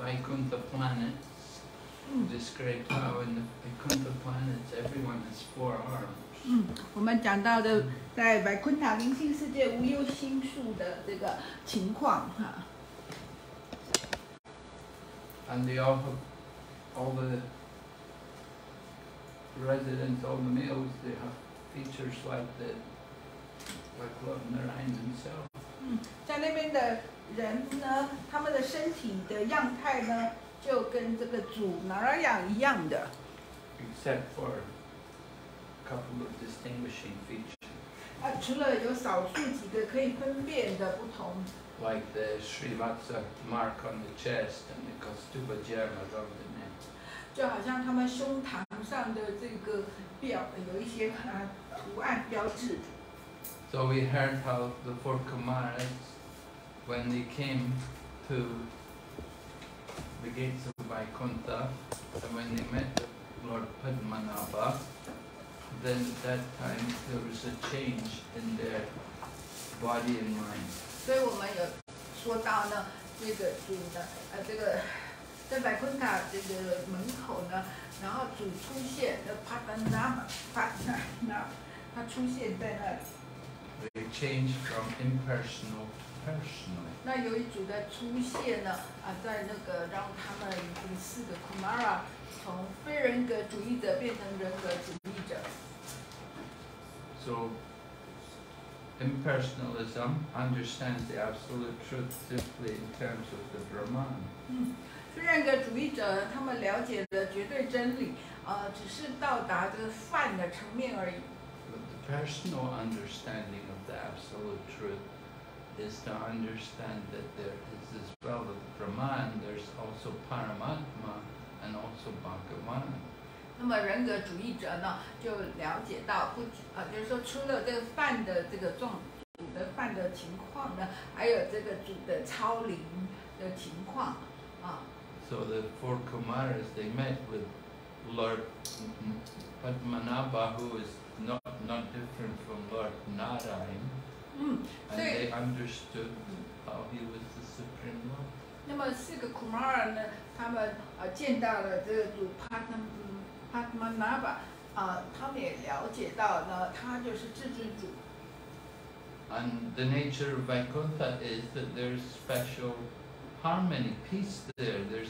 Vaikuntha planets, described how in the Vaikuntha planets everyone has 4 arms. 我们讲到的在百昆塔灵性世界无忧心术的这个情况哈。 And they all have, all the residents, all the males, they have features like Lord Narayan himself. 在那边的人呢，他们的身体的样态呢，就跟这个主 Narayana 一样的。 Except for a couple of distinguishing features. 除了有少数几个可以分辨的不同。 Like the Srivatsa mark on the chest and the Kaustubha germ around the neck. 就好像他们胸膛上的这个有一些图案标志。 So we heard how the 4 Kumaras, when they came to the gates of Vaikuntha, and when they met Lord Padmanabha, then at that time there was a change in their body and mind. 所以我们有说到呢，这个主呢，这个在百昆塔这个门口呢，然后主出现的帕丹纳嘛，他出现在那里。 They changed from impersonal to personal. 那由于主的出现呢，在那个让他们这4个 Kumara 从非人格主义者变成人格主义者。 So impersonalism understands the absolute truth simply in terms of the Brahman. 非人格主义者他们了解的绝对真理，只是到达这个泛的层面而已。 But the personal understanding of the absolute truth is to understand that there is, as well as Brahman, there's also Paramatma and also Bhagavan. 那么人格主义者呢，就了解到就是说除了这个泛的这个主的泛的情况呢，还有这个主的超灵的情况啊。 So the 4 Kumaras, they met with Lord Padmanabha, who is not different from Lord Narayan, and they understood how he was the Supreme Lord. 那么4个 Kumara 呢，他们见到了这个主Padmanabha，他们也了解到呢，他就是至尊主。 And the nature of Vaikuntha is that there's special harmony, peace there. There's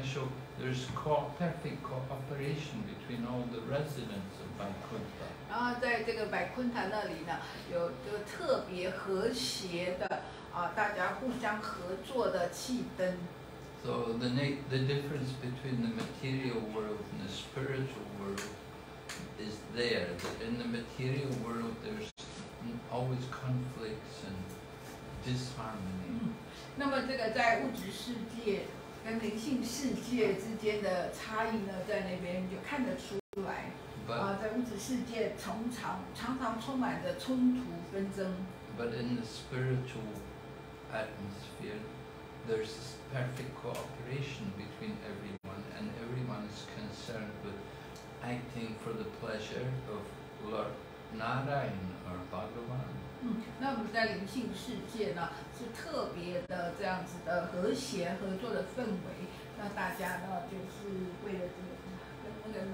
perfect cooperation between all the residents of Vaikuntha. 然后在这个百昆塔那里呢，有这个特别和谐的大家互相合作的气氛。 So the difference between the material world and the spiritual world is there. That in the material world there's always conflicts and disharmony. 那么这个在物质世界跟灵性世界之间的差异呢，在那边就看得出来。在物质世界常常充满着冲突纷争。 But in the spiritual atmosphere, there's perfect cooperation between everyone, and everyone is concerned with acting for the pleasure of Lord Narayan or Bhagavan. 那我们在灵性世界呢，是特别的这样子的和谐合作的氛围。那大家呢，就是为了这个跟那个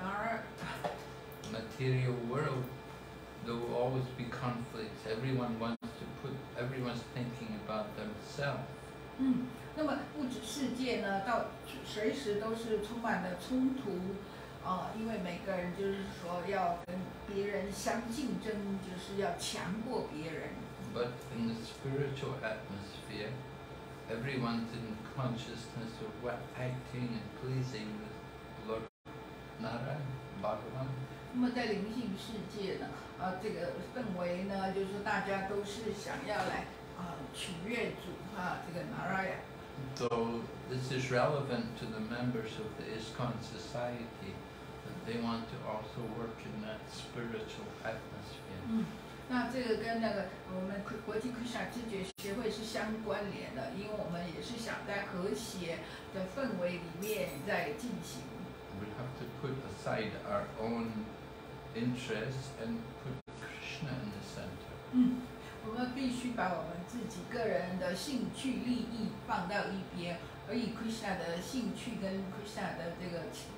material world, there will always be conflicts. Everyone's thinking about themselves. 那么物质世界呢，到随时都是充满了冲突，因为每个人就是说要跟别人相竞争，就是要强过别人。 But in the spiritual atmosphere, everyone's in consciousness of acting and pleasing with Lord Narayan, Bhagavan. 那么在灵性世界呢，这个氛围呢，就是说大家都是想要来取悦主这个 Narayana。 So this is relevant to the members of the ISKCON society, that they want to also work in that spiritual atmosphere. 那这个跟那个我们国际krishna知觉协会是相关联的，因为我们也是想在和谐的氛围里面在进行。 We have to put aside our own interests and put Krishna in the center. 我们必须把我们自己个人的兴趣利益放到一边， 而以 Krishna 的兴趣跟 Krishna 的这个喜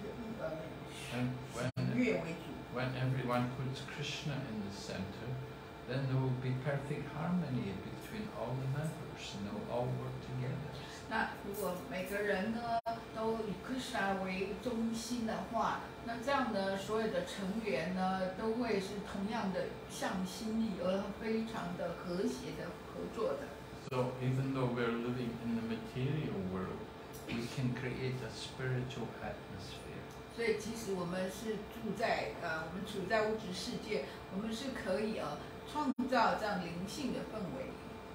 悦为主。 When everyone puts Krishna in the center, then there will be perfect harmony between all the members, and they'll all work together. 那如果每个人呢都以 Krishna 为中心的话，那这样呢，所有的成员呢都会是同样的向心力，而非常的和谐的合作的。 So even though we're living in the material world, we can create a spiritual atmosphere. 所以，即使我们是我们处在物质世界，我们是可以创造这样灵性的氛围。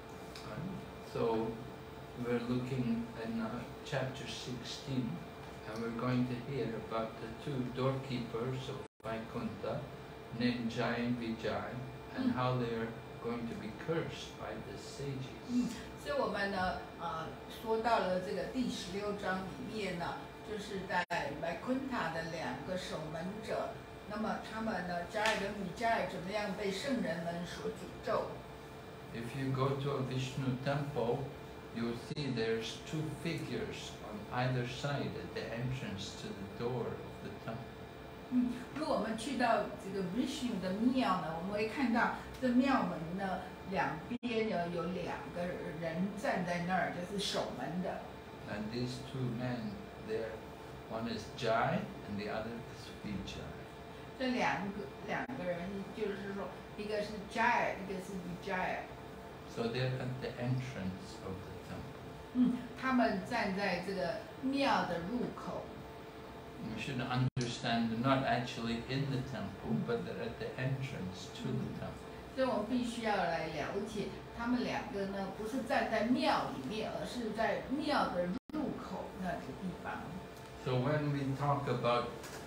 So we're looking in chapter 16, and we're going to hear about the two doorkeepers of Vaikuntha, named Jai and Vijay, and how they're going to be cursed by the sages. 所以我们呢，说到了这个第16章里面呢，就是在Vaikuntha的2个守门者，那么他们呢，Jai跟Vijay怎么样被圣人们所诅咒？ If you go to a Vishnu temple, you'll see there's 2 figures on either side at the entrance to the door of the temple. 如果我们去到这个 Vishnu 的庙呢，我们会看到这庙门呢两边呢有2个人站在那儿，就是守门的。 And these 2 men there, one is Jai and the other is Vijay. 这两个人就是说，一个是 Jai， 一个是 Vijay。 So they're at the entrance of the temple. 他们站在这个庙的入口。 We should understand they're not actually in the temple, but they're at the entrance to the temple. 所以我们必须要来了解，他们2个呢，不是站在庙里面，而是在庙的入口那个地方。 So when we talk about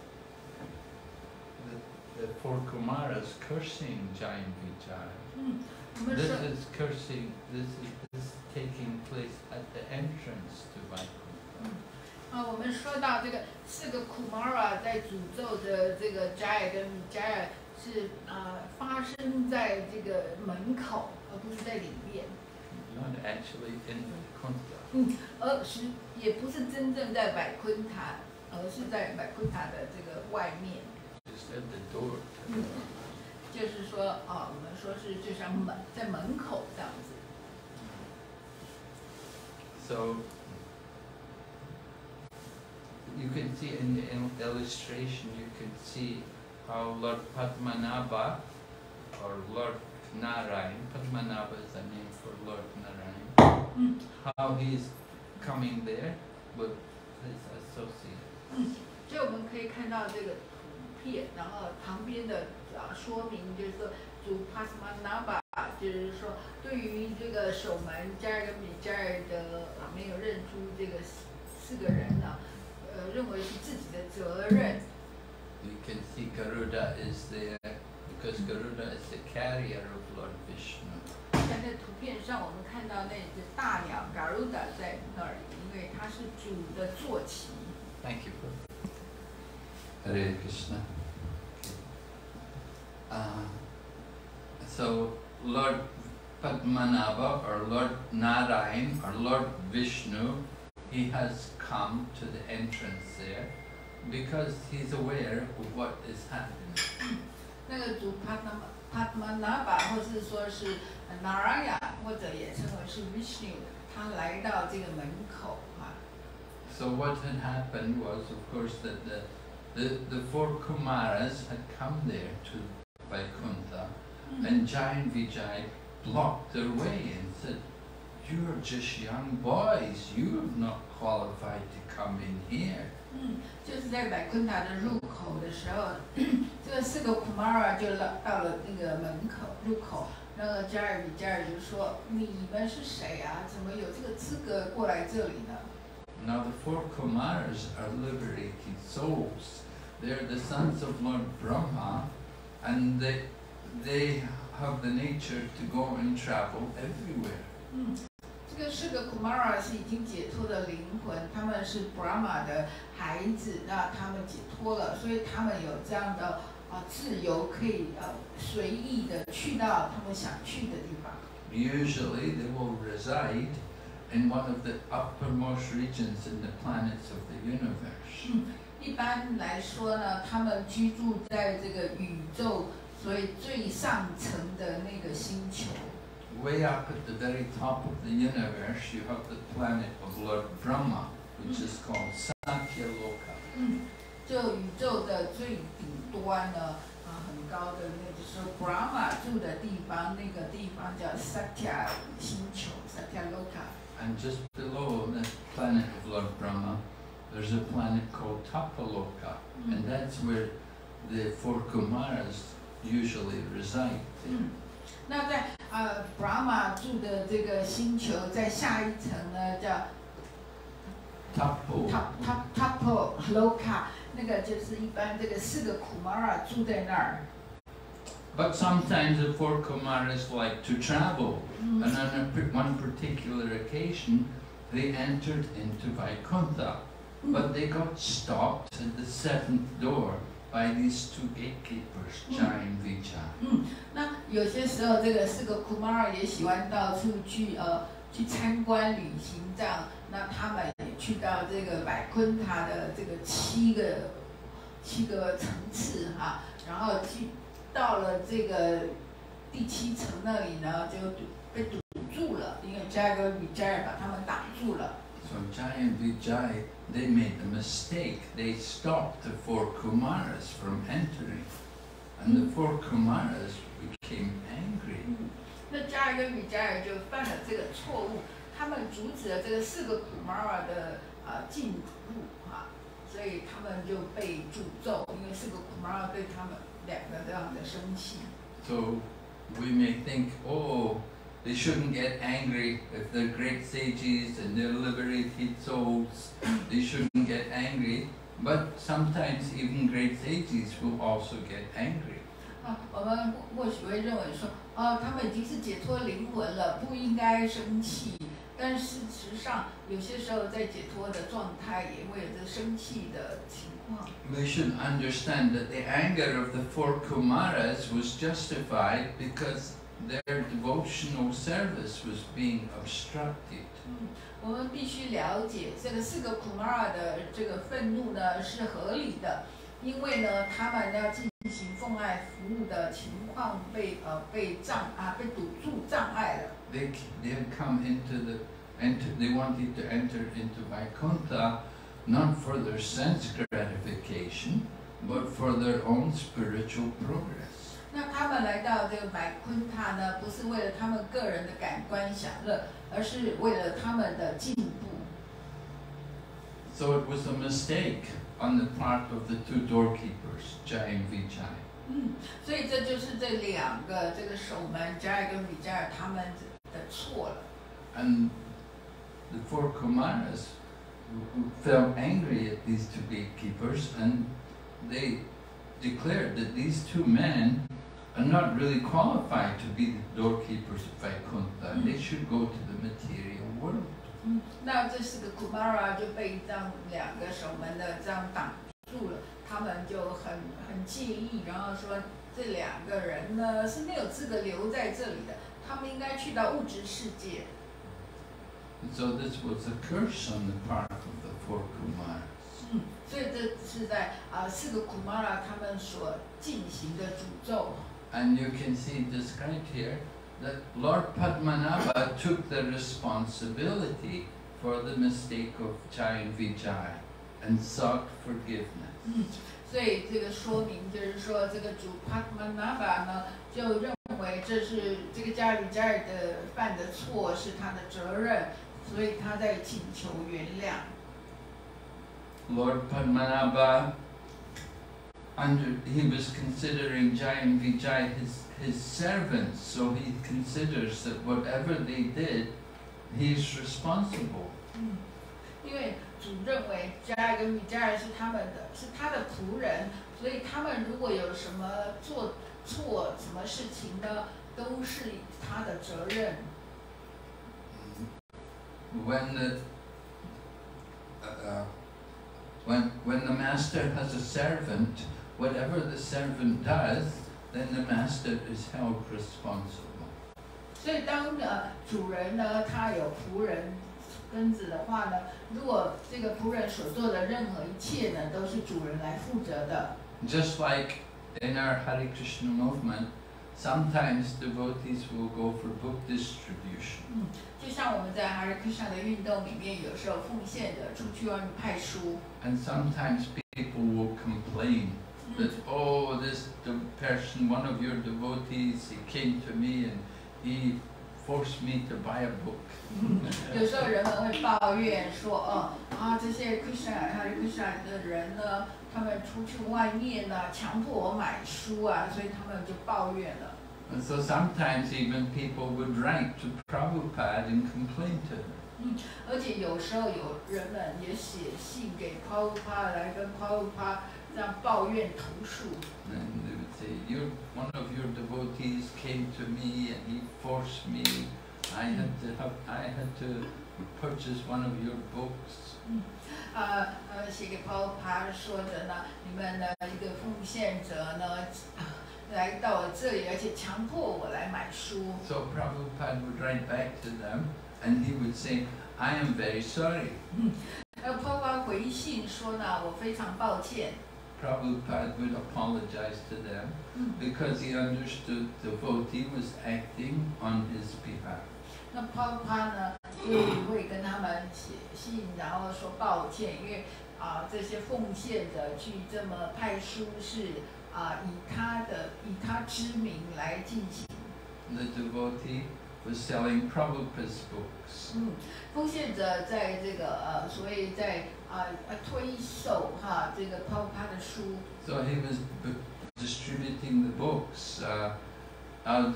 the 4 Kumaras cursing Jai and Vijay, this is cursing. This is taking place at the entrance to Vaikuntha. 我们说到这个4个 Kumara 在诅咒的这个 Jai 跟 Vijay 是发生在这个门口，而不是在里面。 Not actually in Vaikuntha. 而也不是真正在Vaikuntha，而是在Vaikuntha的这个外面。 Just at the door. 就是说我们说是就像在门口这样子。 So you can see in the illustration, you can see how Lord Padmanabha or Lord Narayan, Padmanabha is a name for Lord Narayan, how he's coming there with his associates. 所以我们可以看到这个图片，然后旁边的说明就是说，主 Padmanabha 就是说，对于这个守门Jai跟Vijay的没有认出这个4个人呢，认为是自己的责任。 You can see Garuda is there because Garuda is the carrier of Lord Vishnu. 在这图片上，我们看到那只大鸟 Garuda 在那儿，因为它是主的坐骑。 Thank you. Hare Krishna. So Lord Padmanabha or Lord Narayan or Lord Vishnu, he has come to the entrance there because he's aware of what is happening. 那个主 Padmanabha 或是说是 Narayana 或者也称为是 Vishnu， 他来到这个门口 So what had happened was, of course, that the 4 Kumaras had come there to Vaikuntha, and Jai and Vijay blocked their way and said, "You're just young boys. You're not qualified to come in here." 就是在Vaikuntha的入口的时候，这个4个 Kumara 就到了那个门口入口，那个 Jai Vijay 就说：“你们是谁啊？怎么有这个资格过来这里呢？” Now the 4 Kumaras are liberated souls. They're the sons of Lord Brahma, and they have the nature to go and travel everywhere. 这个4个 Kumara 是已经解脱的灵魂，他们是 Brahma 的孩子，那他们解脱了，所以他们有这样的自由，可以随意的去到他们想去的地方。 Usually they will reside in one of the uppermost regions in the planets of the universe. 一般来说呢，他们居住在这个宇宙，所以最上层的那个星球。 Way up at the very top of the universe, you have the planet of Lord Brahma, which is called Satyaloka. 就宇宙的最顶端呢，很高的那就是 Brahma 住的地方，那个地方叫 Satya 星球 Satyaloka。 And just below the planet of Lord Brahma, there's a planet called Tapaloka, and that's where the 4 Kumaras usually reside. 那在Brahma 住的这个星球，在下一层呢叫 Tapaloka， 那个就是一般这个4个 Kumara 住在那儿。 But sometimes the 4 Kumaras like to travel, and on one particular occasion, they entered into Vaikuntha, but they got stopped at the 7th door by these 2 gatekeepers, Jai and Vijay. 那有些时候，这个4个 Kumara 也喜欢到处去去参观旅行，这样，那他们也去到这个百昆塔的这个7个层次哈，然后到了这个第7层那里呢，就被堵住了，因为 Jai 跟 Vijay 把他们挡住了。 So Jai and Vijay, they made a mistake. They stopped the 4 Kumaras from entering, and the 4 Kumaras became angry. 那 Jai 跟 Vijay 就犯了这个错误，他们阻止了这个4个 Kumara 的进入哈，所以他们就被诅咒，因为4个 Kumara 对他们2个这样的生气。 So we may think, oh, they shouldn't get angry if they're great sages and they're liberated souls. They shouldn't get angry, but sometimes even great sages will also get angry. 我们或许会认为说，他们已经是解脱灵魂了，不应该生气。但事实上，有些时候在解脱的状态也会有这生气的情况。 We should understand that the anger of the 4 Kumaras was justified because their devotional service was being obstructed. 我们必须了解这个4个 Kumara 的这个愤怒呢是合理的，因为呢他们要进行奉爱服务的情况被堵住障碍了。 They had come they wanted to enter into Vaikuntha not for their sense gratification, but for their own spiritual progress. 那他们来到这个百昆塔呢，不是为了他们个人的感官享乐，而是为了他们的进步。 So it was a mistake on the part of the 2 doorkeepers, Jai and Vijay. 所以这就是这2个这个守门 Jai 跟 Vijay 他们的错了。 And the 4 Kumaras felt angry at these 2 gatekeepers, and they declared that these 2 men are not really qualified to be the doorkeepers of Vaikuntha. They should go to the material world. 那这4个 Kumara 就被这样2个守门的这样挡住了，他们就很介意，然后说这2个人呢是没有资格留在这里的，他们应该去到物质世界。 So this was a curse on the part of the 4 Kumaras. 所以这是在4个 Kumara 他们所进行的诅咒。 And you can see described here that Lord Padmanabha took the responsibility for the mistake of Jai and Vijay and sought forgiveness. 所以这个说明就是说，这个主 Padmanabha 呢就认为这是这个Jai Vijay的犯的错是他的责任，所以他在请求原谅。 Lord Padmanabha, he was considering Jai and Vijay his servants, so he considers that whatever they did, he is responsible. 因为主认为 Jai 跟 Vijay 是他的仆人，所以他们如果有什么做错什么事情呢，都是他的责任。 When the master has a servant, whatever the servant does, then the master is held responsible. 所以当主人呢，他有仆人根子的话呢，如果这个仆人所做的任何一切呢，都是主人来负责的。 Just like in our Hare Krishna movement, sometimes devotees will go for book distribution. 就像我们在 Hare Krishna 的运动里面，有时候奉献的出去外面派书。 And sometimes people will complain that, oh, the person, one of your devotees, he came to me and he forced me to buy a book. 有时候人们会抱怨说，这些 Hare Krishna 的人呢，他们出去外面呢，强迫我买书啊，所以他们就抱怨了。 And so sometimes even people would write to Prabhupada and complain to him. 而且有时候有人们也写信给 Prabhupada 来跟 Prabhupada 这样抱怨投诉。 And they would say, one of your devotees came to me and he forced me. I had to purchase one of your books. 写给 Prabhupada 说的呢，你们的一个奉献者呢，来到这里，而且强迫我来买书。 So Prabhupada would write back to them, and he would say, "I am very sorry." Prabhupada 回信说呢，我非常抱歉。 Prabhupada would apologize to them because he understood the devotee was acting on his behalf. 那 Prabhupada 呢，就会跟他们写信，然后说抱歉，因为这些奉献者去这么派书是以他之名来进行。 The devotee was selling Prabhupada's books. 奉献者在这个所谓在推售这个 Prabhupada 的书。 So he was distributing the books as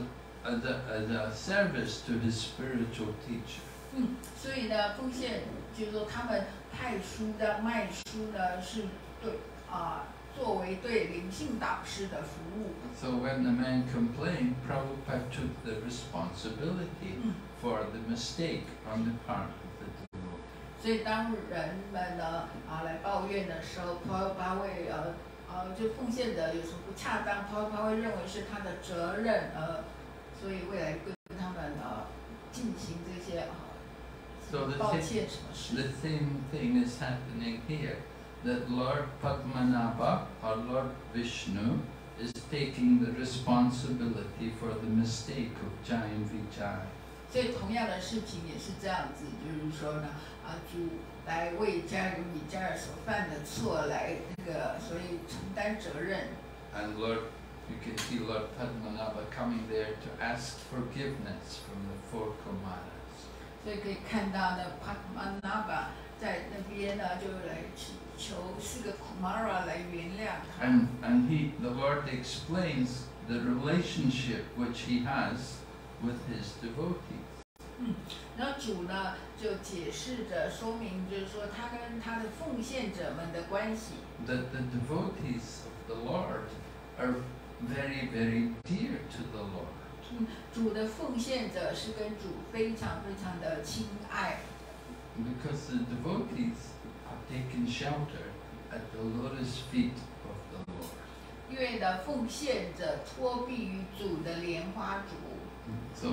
a service to his spiritual teacher. 所以呢，奉献就是说他们派书的卖书呢，是对作为对灵性导师的服务。 So when the man complained, Prabhupada took the responsibility for the mistake on the part of the devotee. 所以当人们呢来抱怨的时候，Prabhupada会就奉献者有什么不恰当，Prabhupada会认为是他的责任，所以会来跟他们进行这些抱歉什么事。 The same thing is happening here. That Lord Padmanabha or Lord Vishnu is taking the responsibility for the mistake of Jai and Vijay. 所以同样的事情也是这样子，就是说呢，主来为Jai跟Vijay所犯的错来所以承担责任。 And you can see Lord Padmanabha coming there to ask forgiveness from the 4 Kumaras. 所以可以看到呢，Padmanabha 在那边呢，就来求4个 Kumara 来原谅他。 And the Lord explains the relationship which he has with his devotees. 然后主呢就解释着说明，就是说他跟他的奉献者们的关系。 That the devotees of the Lord are very, very dear to the Lord. 主的奉献者是跟主非常非常的亲爱。 Because the devotees have taken shelter at the lotus feet of the Lord. 因为呢，奉献者托庇于主的莲花足。 So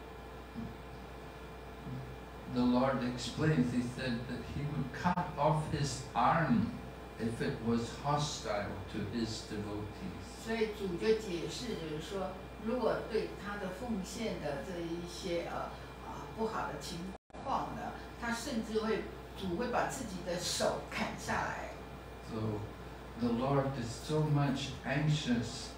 the Lord explains. He said that he would cut off his arm if it was hostile to his devotees. 所以主就解释，就是说，如果对他的奉献的这一些不好的情况呢，他甚至主会把自己的手砍下来。 So the Lord is so much anxious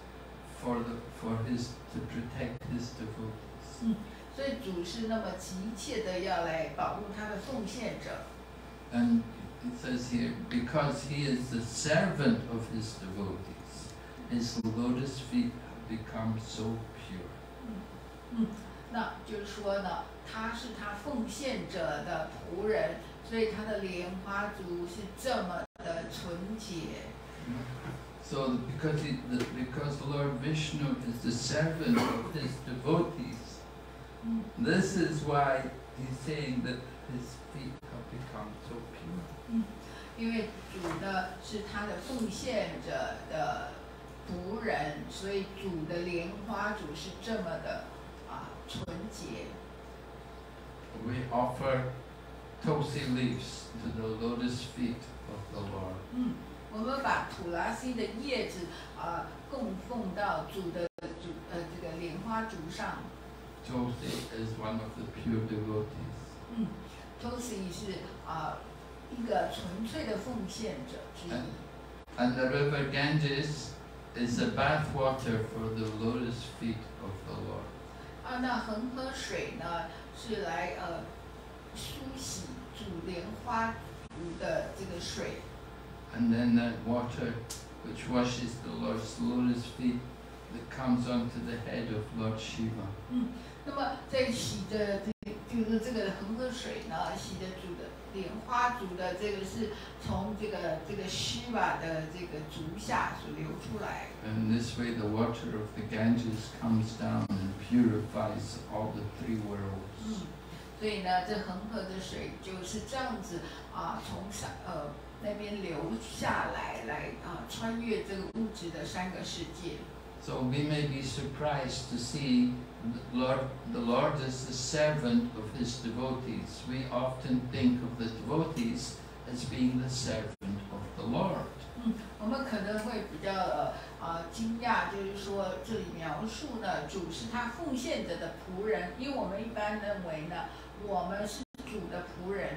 to protect his devotees. 所以主是那么急切的要来保护他的奉献者。 And it says here, because he is the servant of his devotees, his lotus feet have become so pure. 那就是说呢，他是他奉献者的仆人，所以他的莲花足是这么的纯洁。 So because Lord Vishnu is the servant of his devotees, this is why he's saying that his feet have become so pure. 因为主呢是他的奉献者的仆人，所以主的莲花足是这么的纯洁。 We offer tulsi leaves to the lotus feet of the Lord. 我们把土拉西的叶子供奉到主的这个莲花烛上。 Tulsi is one of the pure devotees. Tulsi 是一个纯粹的奉献者之一。 And the river Ganges is the bath water for the lotus feet of the Lord. 那恒河水呢，是来梳洗主莲花烛的这个水。 And then that water which washes the Lord's lotus feet that comes onto the head of Lord Shiva. 那么在洗的就是这个恒河水呢，洗的主的莲花烛的这个是从这个Shiva的这个足下所流出来。 And this way the water of the Ganges comes down and purifies all the three worlds. 所以呢，这恒河的水就是这样子从那边流下来，穿越这个物质的三个世界。 So we may be surprised to see the Lord is the servant of His devotees. We often think of the devotees as being the servant of the Lord. 我们可能会比较惊讶，就是说这里描述呢，主是他奉献者的仆人，因为我们一般认为呢，我们是主的仆人。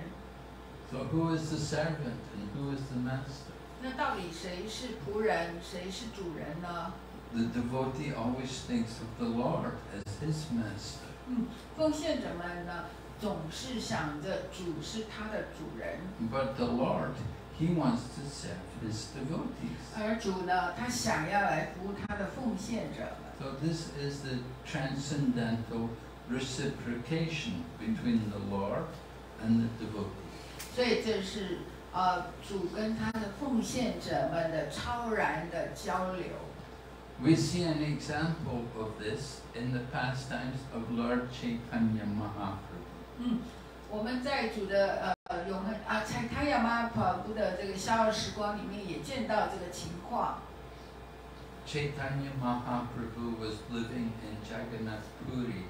So who is the servant and who is the master? 那到底谁是仆人，谁是主人呢？ The devotee always thinks of the Lord as his master. 奉献者们呢，总是想着主是他的主人。 But the Lord, He wants to serve His devotees. 而主呢，他想要来服务他的奉献者们。 So this is the transcendental reciprocation between the Lord and the devotee. 所以这是主跟他的奉献者们的超然的交流。 We see an example of this in the pastimes of Lord Chaitanya Mahaprabhu. 我们在主的永恒Chaitanya Mahaprabhu 的这个逍遥时光里面也见到这个情况。 Chaitanya Mahaprabhu was living in Jagannath Puri,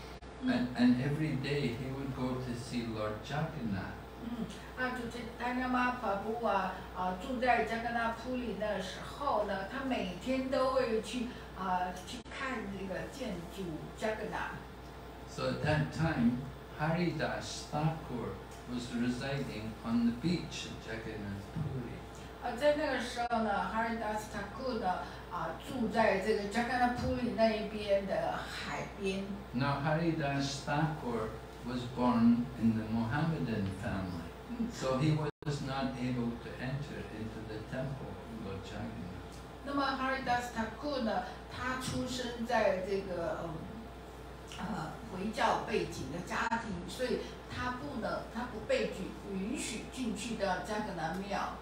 and every day he would go to see Lord Jagannath. 就Chaitanya Mahaprabhu 住在加格纳普里的时候呢，他每天都会去看这个建筑加格纳。 So at that time, Haridas Thakur was residing on the beach at Jagannath Puri. 在那个时候呢，Haridas Thakur 呢住在这个加格纳普里那一边的海边。 Now Haridas Thakur was born in the Mohammedan family, so he was not able to enter into the temple of Lord Jagannath. 那么 Haridas Thakur 呢，他出生在这个回教背景的家庭，所以他不被允许进去到加格纳庙。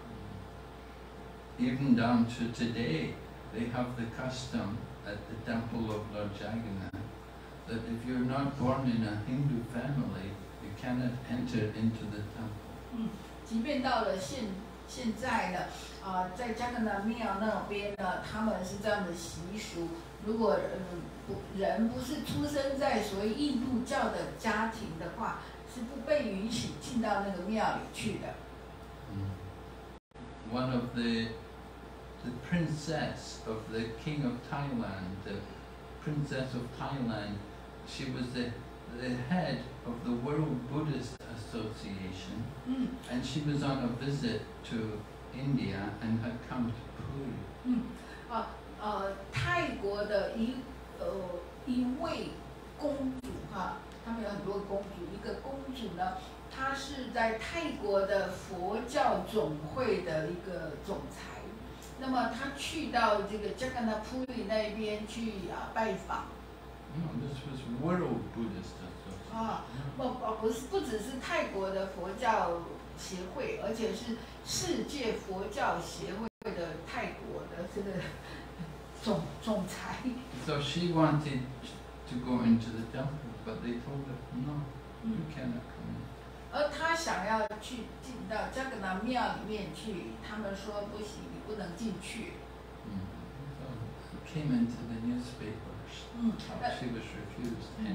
Even down to today, they have the custom at the temple of Lord Jagannath that if you're not born in a Hindu family, you cannot enter into the temple. 即便到了现在呢，在加格纳庙那边呢，他们是这样的习俗。如果人不是出生在所谓印度教的家庭的话，是不被允许进到那个庙里去的。 One of the princess of the king of Thailand, the princess of Thailand, she was the head of the World Buddhist Association, and she was on a visit to India and had come to Puri. 泰国的一位公主他们有很多公主，一个公主呢，她是在泰国的佛教总会的一个总裁。那么她去到这个加格纳普里那边去拜访。 No, this was World Buddhist Association. 不只是泰国的佛教协会，而且是世界佛教协会的泰国的这个总裁。 So she wanted to go into the temple, but they told her, no, you cannot come in. 而她想要去进到加格纳庙里面去，他们说不行，你不能进去。 So it came into the newspapers how she was refused entry.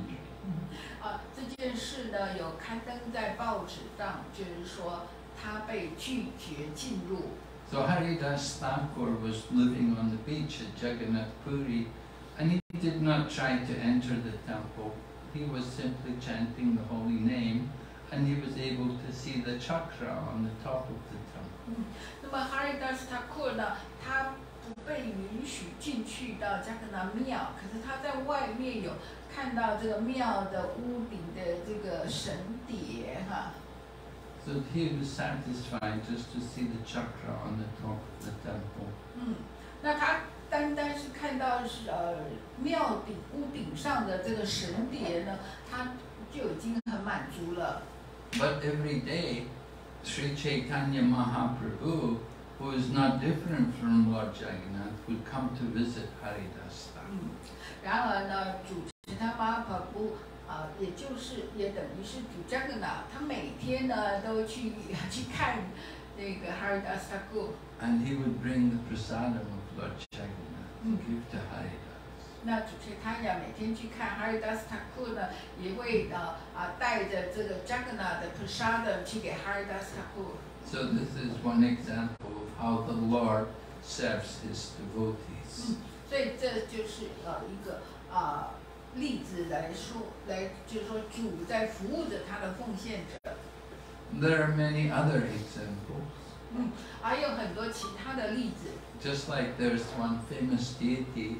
这件事呢有刊登在报纸上，就是说他被拒绝进入。 So Haridas Thakur was living on the beach at Jagannath Puri, and he did not try to enter the temple. He was simply chanting the holy name, and he was able to see the chakra on the top of the temple. 那么 Haridas Thakur 呢，他不被允许进去到加格纳庙，可是他在外面有看到这个庙的屋顶的这个神蝶哈。 So he was satisfied just to see the chakra on the top of the temple. 那他单单是看到庙顶屋顶上的这个神蝶呢，他就已经很满足了。 But every day, Sri Chaitanya Mahaprabhu, who is not different from Lord Jagannath, would come to visit Haridas Thakur. 然而呢，主持他Mahaprabhu也等于是主加格纳，他每天呢都去看那个 Haridas Thakur。 And he would bring the prasadam of Lord Jagannath to give to Haridas. 那主持他呀，每天去看 Haridas Thakur 呢，也会带着这个 Jagannath 的 prasadam 去给 Haridas Thakur。 So this is one example of how the Lord serves his devotees. 所以这就是一个例子来就是说主在服务着他的奉献者。 There are many other examples. 还有很多其他的例子。 Just like there's one famous deity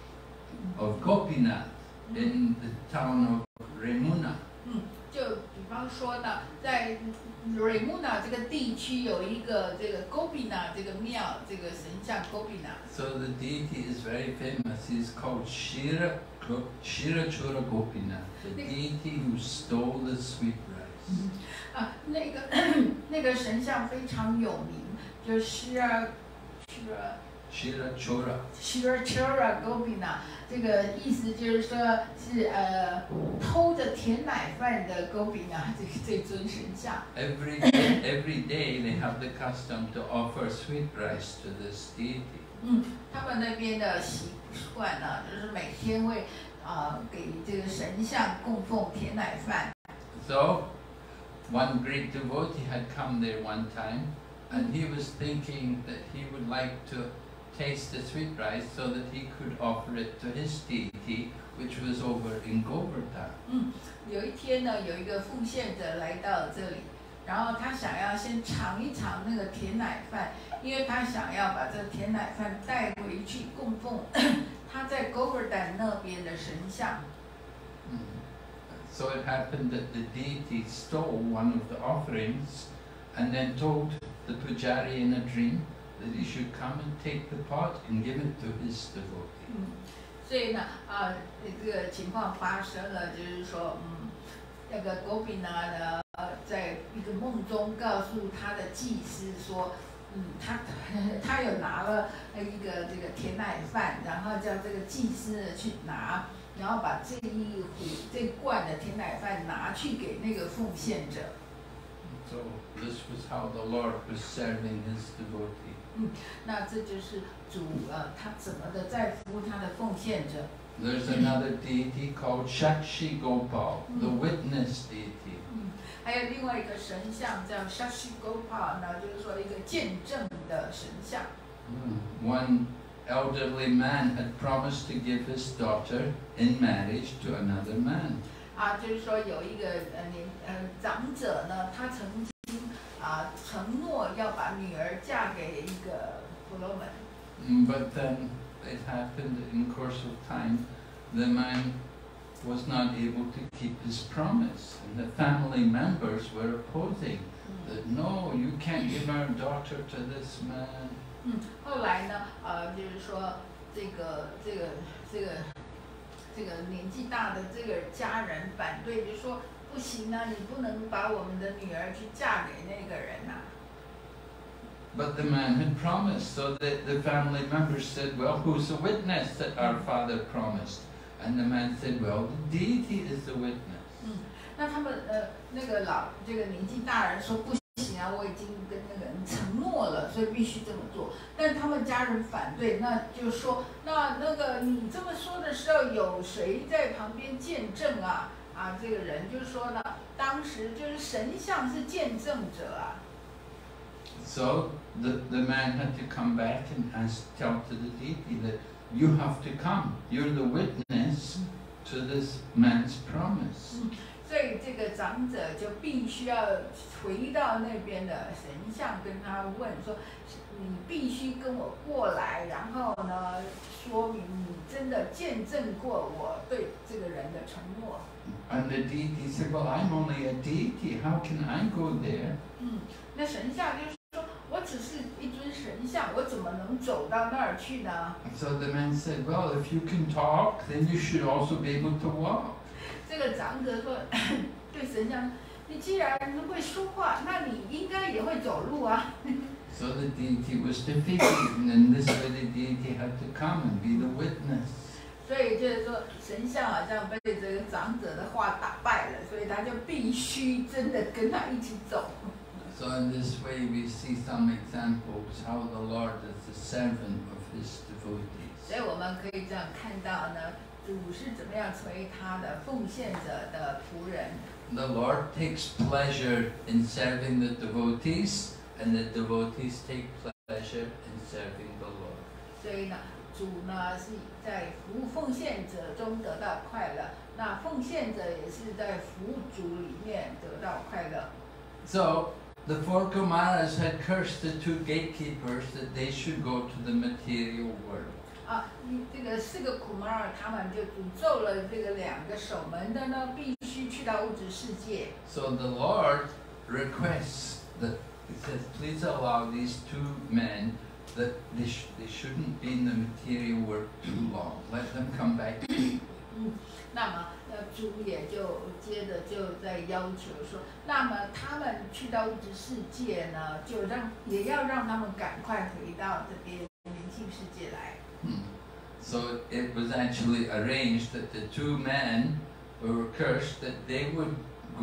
of Gopinath in the town of Remuna. 就比方说呢，在 Remuna 这个地区有一个这个 Gopinath 这个庙，这个神像 Gopinath。 So the deity is very famous. He's called Shirachura Gopinath, the deity who stole the sweet rice. 那个神像非常有名，就是 Shirachura Gopinath， 这个意思就是说是偷着甜奶饭的 Gopinath， 这尊神像。 Every day they have the custom to offer sweet rice to this deity. 他们那边的习惯呢，就是每天会给这个神像供奉甜奶饭。 So one great devotee had come there one time, and he was thinking that he would like to taste the sweet rice so that he could offer it to his deity, which was over in Govardhan. 有一天呢，有一个奉献者来到这里，然后他想要先尝一尝那个甜奶饭，因为他想要把这个甜奶饭带回去供奉他在 Govardhan 那边的神像。 So it happened that the deity stole one of the offerings and then told the pujari in a dream that he should come and take the pot and give it to his devotee. 所以呢，这个情况发生了，就是说，那个 Gopinath 呢，在一个梦中告诉他的祭司说，他有拿了一个这个甜奶饭，然后叫这个祭司去拿，然后把这罐的甜奶饭拿去给那个奉献者。 So this was how the Lord was serving his devotee. 那这就是主他怎么的在服务他的奉献者。 There's another deity called Shakshi Gopal, the witness deity. 还有另外一个神像叫 Shakshi Gopal 呢，就是说一个见证的神像。 One elderly man had promised to give his daughter in marriage to another man. 就是说有一个长者呢，他曾经承诺要把女儿嫁给一个婆罗门。 But then it happened in course of time, the man was not able to keep his promise, and the family members were opposing that no, you can't give our daughter to this man. 后来呢，就是说这个年纪大的这个家人反对，就说不行啊，你不能把我们的女儿去嫁给那个人啊。 But the man had promised, so that the family members said, well, who's the witness that our father promised? And the man said, well, the deity is the witness. 那他们那个这个年纪大人说不行啊，我已经跟那个人承诺了，所以必须这么做。但他们家人反对，那就说那个你这么说的时候，有谁在旁边见证啊？ 这个人就说呢，当时就是神像是见证者啊。 So the man had to come back and tell to the deity that you have to come. You're the witness to this man's promise. 所以这个长者就必须要回到那边的神像，跟他问说：“你必须跟我过来，然后呢，说明你真的见证过我对这个人的承诺。” And the deity said, "Well, I'm only a deity. How can I go there?" 那神像就是说，我只是一尊神像，我怎么能走到那儿去呢？ So the man said, "Well, if you can talk, then you should also be able to walk." 这个长者说，对神像，你既然会说话，那你应该也会走路啊。 So the deity was defeated, and in this way the deity had to come and be the witness. 所以就是说，神像好像被这个长者的话打败了，所以他就必须真的跟他一起走。 So in this way we see some examples how the Lord is the servant of His devotees. 所以我们可以这样看到呢，主是怎么样成为他的奉献者的仆人。 The Lord takes pleasure in serving the devotees, and the devotees take pleasure in serving the Lord. 所以呢，主呢是在服务奉献者中得到快乐，那奉献者也是在服务主里面得到快乐。 So the four Kumaras had cursed the two gatekeepers that they should go to the material world. 这个4个苦马尔他们就诅咒了这个2个守门的呢，必须去到物质世界。 So the Lord requests that He says, "Please allow these two men that they shouldn't be in the material world too long. Let them come back." 那么主也就接着就在要求说，那么他们去到物质世界呢，也要让他们赶快回到这边灵性世界来。 So it was actually arranged that the two men who were cursed, that they would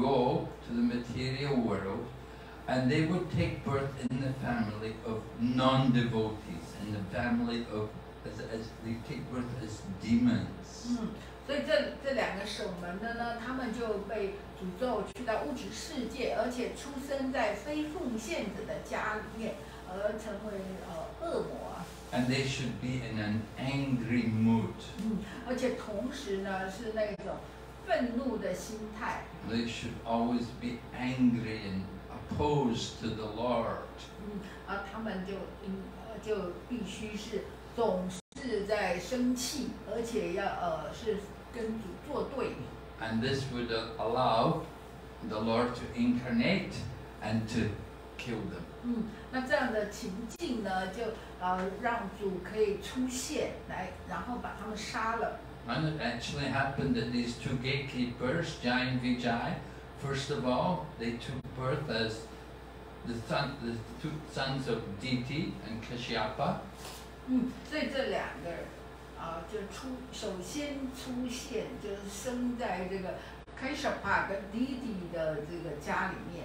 go to the material world and they would take birth in the family of non-devotees, in the family of, as they take birth as demons. 所以这2个守门的呢，他们就被诅咒去到物质世界，而且出生在非奉献者的家里面，而成为恶魔。 And they should be in an angry mood. 而且同时呢，是那种愤怒的心态。 They should always be angry and opposed to the Lord. 他们就必须是总是在生气，而且要是跟主作对。 And this would allow the Lord to incarnate and to kill them. 那这样的情境呢，就让主可以出现来，然后把他们杀了。 And it actually happened that these two gatekeepers, Jai and Vijay, first of all, they took birth as the two sons of Diti and Kashyapa. 所以这2个就首先出现，就是生在这个 Kashyapa 跟 Diti 的这个家里面。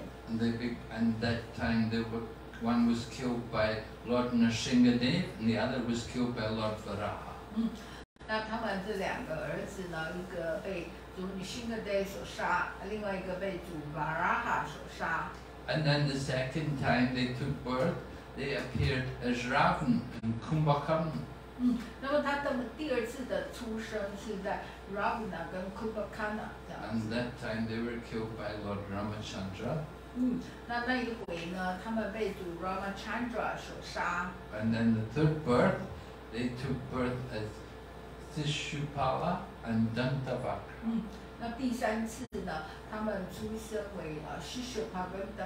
And that time one was killed by Lord Nrsingadev and the other was killed by Lord Varaha. 那他们这2个儿子呢，一个被主 Nrsingadev 所杀，另外一个被主 Varaha 所杀。 And then the second time they took birth, they appeared as Ravan and Kumbhakarna. 那么他的第2次的出生是在 Ravana 跟 Kumbhakarna 这样子。 And that time they were killed by Lord Ramachandra. 那一回呢，他们被主 Ramachandra 所杀。 And then the third birth, they took birth as Shishupala and Dantavakra. 那第3次呢，他们出生为Shishupala 跟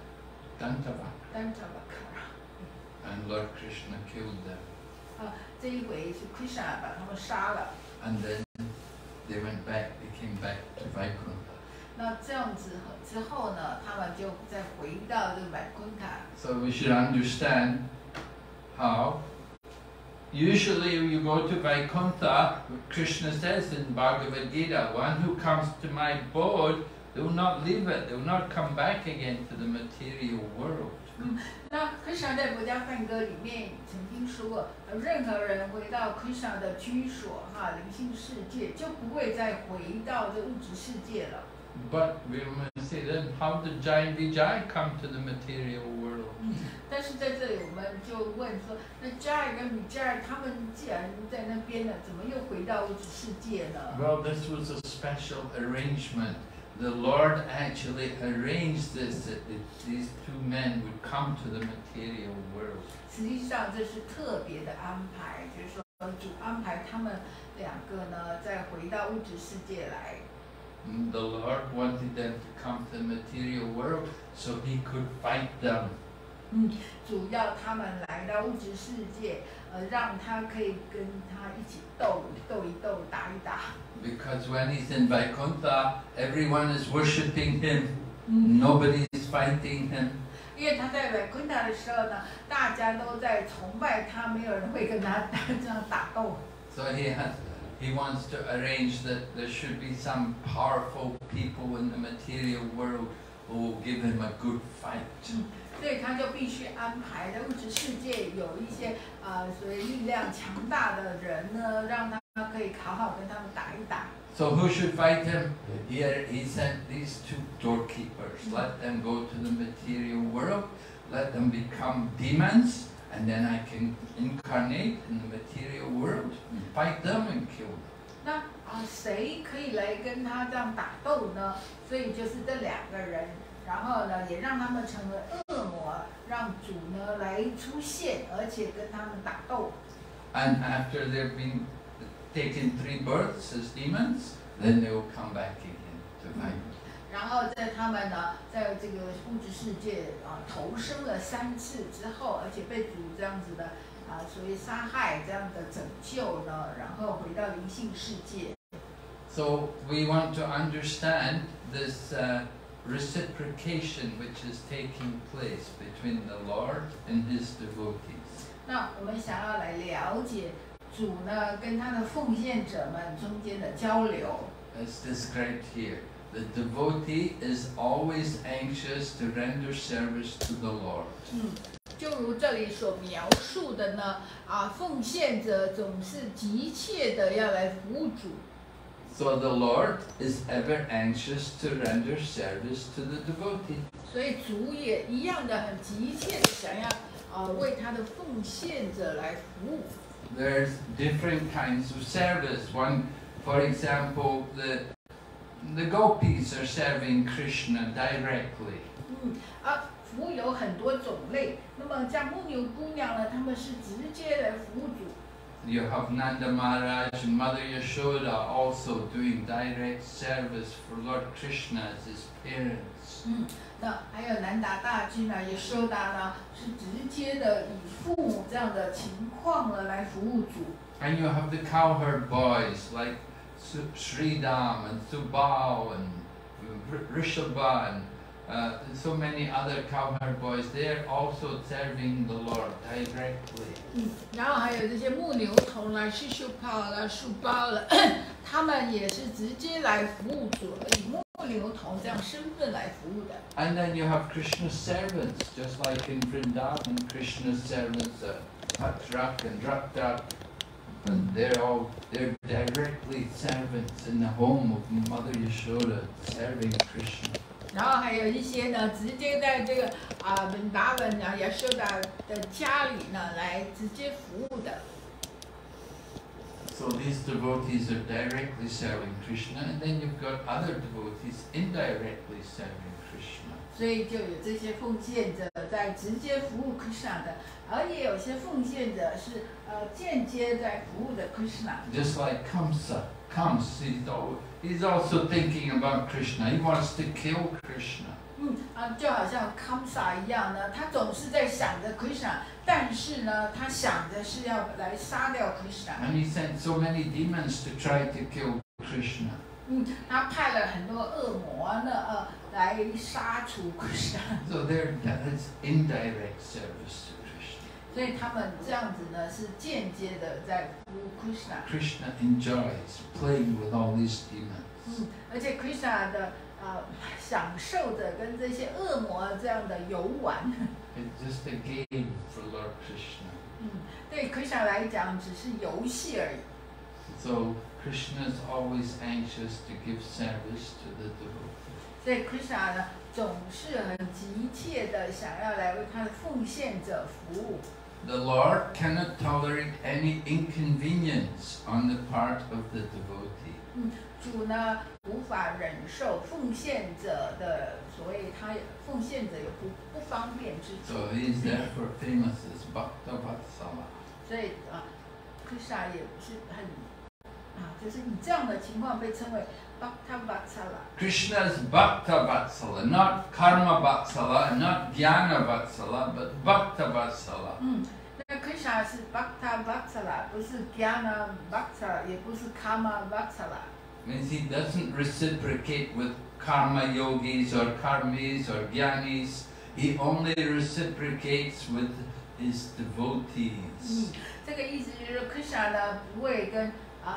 Dantavakra。 And Lord Krishna killed them. 这一回是 Krishna 把他们杀了。 And then they came back to Vaikuntha. 那这样子之后呢，他们就再回到这个Vaikuntha。 So we should understand how usually you go to Vaikuntha, Krishna says in Bhagavad Gita, one who comes to my abode, they will not leave it, they will not come back again to the material world. 那 Krishna 在国家梵歌里面曾经说过，任何人回到 Krishna 的居所灵性世界，就不会再回到这物质世界了。 But we must say then, how did Jai Vijay come to the material world? 但是在这里我们就问说，那 Jai 跟 Vijay 他们既然在那边了，怎么又回到物质世界呢？ Well, this was a special arrangement. The Lord actually arranged this, that these two men would come to the material world. 实际上这是特别的安排，就是说主安排他们两个呢，再回到物质世界来。 The Lord wanted them to come to the material world so He could fight them. 主要他们来到物质世界，让他可以跟他一起斗一斗，打一打。 Because when He's in Vaikuntha, everyone is worshipping Him. Nobody is fighting Him. 因为他在Vaikuntha的时候呢，大家都在崇拜他，没有人会跟他这样打斗。 So He wants to arrange that there should be some powerful people in the material world who will give Him a good fight. 所以他就必须安排在物质世界有一些所谓力量强大的人呢，让他可以好好跟他们打一打。 So who should fight him? Here He sent these two doorkeepers. Let them go to the material world. Let them become demons. And then I can incarnate in the material world and fight them and kill them. 那谁可以来跟他这样打斗呢？所以就是这两个人，然后呢，也让他们成为恶魔，让主呢来出现，而且跟他们打斗。 And after they've been taken 3 births as demons, then they will come back again to fight. 然后在他们呢，在这个物质世界投生了3次之后，而且被主这样子的所谓杀害这样的拯救呢，然后回到灵性世界。 So we want to understand this reciprocation which is taking place between the Lord and His devotees. 那我们想要来了解主呢跟他的奉献者们中间的交流。 As described here, the devotee is always anxious to render service to the Lord. 就如这里所描述的呢，奉献者总是急切的要来服务主。 So the Lord is ever anxious to render service to the devotee. 所以主也一样的很急切的想要为他的奉献者来服务。 There's different kinds of service. One, for example, the gopis are serving Krishna directly. 服务有很多种类。那么像牧牛姑娘呢，她们是直接来服务主。 You have Nanda Maharaj and Mother Yashoda also doing direct service for Lord Krishna as His parents. 那还有南达大君呢，Yashoda呢，是直接的以父母这样的情况呢来服务主。 And you have the cowherd boys like Sridham and Subal and Rishabha and so many other cowherd boys. They're also serving the Lord directly. 然后还有这些牧牛童啦、须修炮啦、书包了，他们也是直接来服务主，以牧牛童这样身份来服务的。 And then you have Krishna's servants, just like in Vrindavan, Krishna's servants are Bhatrak and Draktak, and they're directly servants in the home of Mother Yashoda, serving Krishna. 然后还有一些呢，直接在这个文达文Yashoda的家里呢，来直接服务的。 So these devotees are directly serving Krishna, and then you've got other devotees indirectly serving Krishna. 所以就有这些奉献者在直接服务 Krishna 的，而也有些奉献者是间接在服务的 Krishna。 Just like Kamsa. He's also thinking about Krishna. He wants to kill Krishna. 就好像 Kamsa 一样呢，他总是在想着 Krishna， 但是呢，他想的是要来杀掉 Krishna。 And he sent so many demons to try to kill Krishna. 他派了很多恶魔呢，来杀除 Krishna。 So that's indirect service to Krishna. 所以他们这样子呢，是间接的在服务 Krishna。 Krishna enjoys playing with all these demons. 而且 Krishna 的享受着跟这些恶魔这样的游玩。 It's just a game for Lord Krishna. 对 Krishna 来讲只是游戏而已。 So Krishna is always anxious to give service to the devotee. 所以 Krishna 呢，总是很急切的想要来为他的奉献者服务。 The Lord cannot tolerate any inconvenience on the part of the devotee. 主呢无法忍受奉献者的所谓他奉献者有不方便之处。 So he is therefore famous as Bhaktavatsala. 所以Krishna 也是很就是以这样的情况被称为 Bhaktavatsala. Krishna is Bhaktavatsala, not Karmavatsala, not Jnanavatsala, but Bhaktavatsala. 那 Krishna 是 Bhaktavatsala， 不是 Jnanavatsala， 也不是 Karmavatsala。 Means he doesn't reciprocate with karma yogis or karmis or jnanis. He only reciprocates with his devotees. 这个意思就是说 Krishna 呢不会跟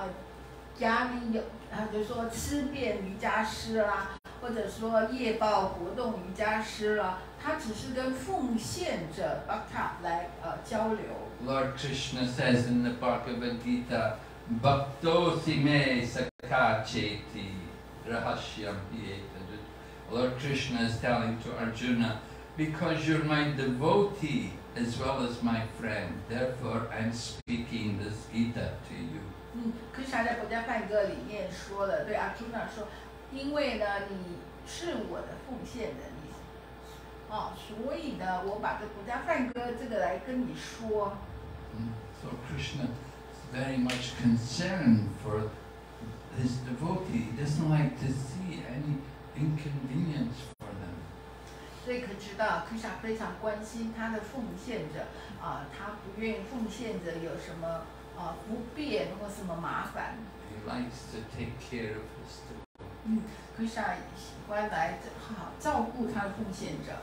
jnani 就是说吃遍瑜伽师啦，或者说业报活动瑜伽师啦，他只是跟奉献者 Bhakta 来交流。 Lord Krishna says in the Bhagavad Gita, Bhaktosi me sakha cheti rahashyam hiyetadu. Lord Krishna is telling to Arjuna, because you're my devotee as well as my friend, therefore I'm speaking this Gita to you. Krishna 在《Bhagavad Gita》里面说了，对 Arjuna 说，因为呢你是我的奉献人，所以呢我把这《Bhagavad Gita》这个来跟你说。 So Krishna very much concerned for his devotee. He doesn't like to see any inconvenience for them. 所以可知道 Krishna 非常关心他的奉献者，他不愿意奉献者有什么不便或什么麻烦。 He likes to take care of his devotee. Krishna 喜欢来照顾他的奉献者。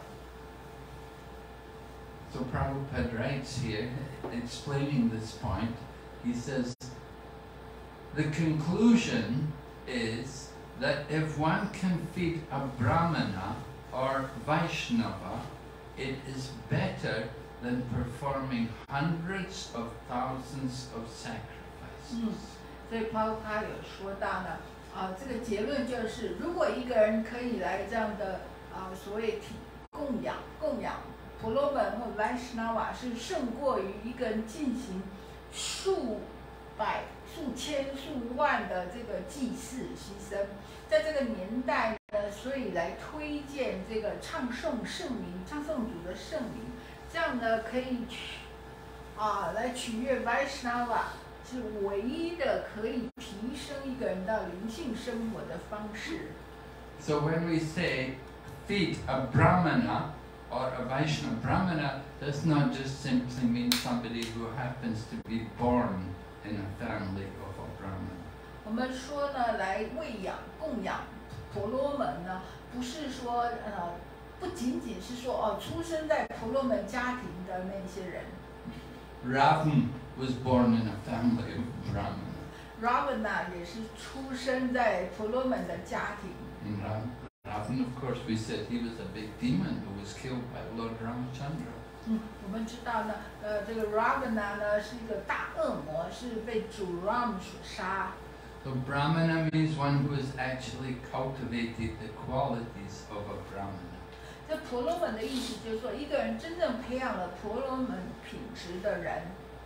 So Prabhupada writes here, explaining this point. He says, the conclusion is that if one can feed a Brahmana or Vaishnava, it is better than performing hundreds of thousands of sacrifices. 所以 Prabhupada 有说到呢，这个结论就是，如果一个人可以来这样的所谓供养婆罗门或 Vaishnava 是胜过于一个人进行数百、数千、数万的这个祭祀牺牲，在这个年代呢，所以来推荐这个唱诵圣名、唱诵主的圣名，这样呢可以来取悦 Vaishnava 是唯一的可以提升一个人到灵性生活的方式。 So when we say feed a Brahmana or a Vaishnava, Brahmana does not just simply mean somebody who happens to be born in a family of a Brahman. 我们说呢，来喂养、供养婆罗门呢，不是说不仅仅是说出生在婆罗门家庭的那些人。 Ravan was born in a family of Brahmana. Ravana 也是出生在婆罗门的家庭。 And Ravan, of course, we said he was a big demon who was killed by Lord Ramachandra. 我们知道呢，这个 Ravana 呢是一个大恶魔，是被主 Ram 所杀。 So Brahmana means one who has actually cultivated the qualities of a Brahmana. 这婆罗门的意思就是说，一个人真正培养了婆罗门品质的人。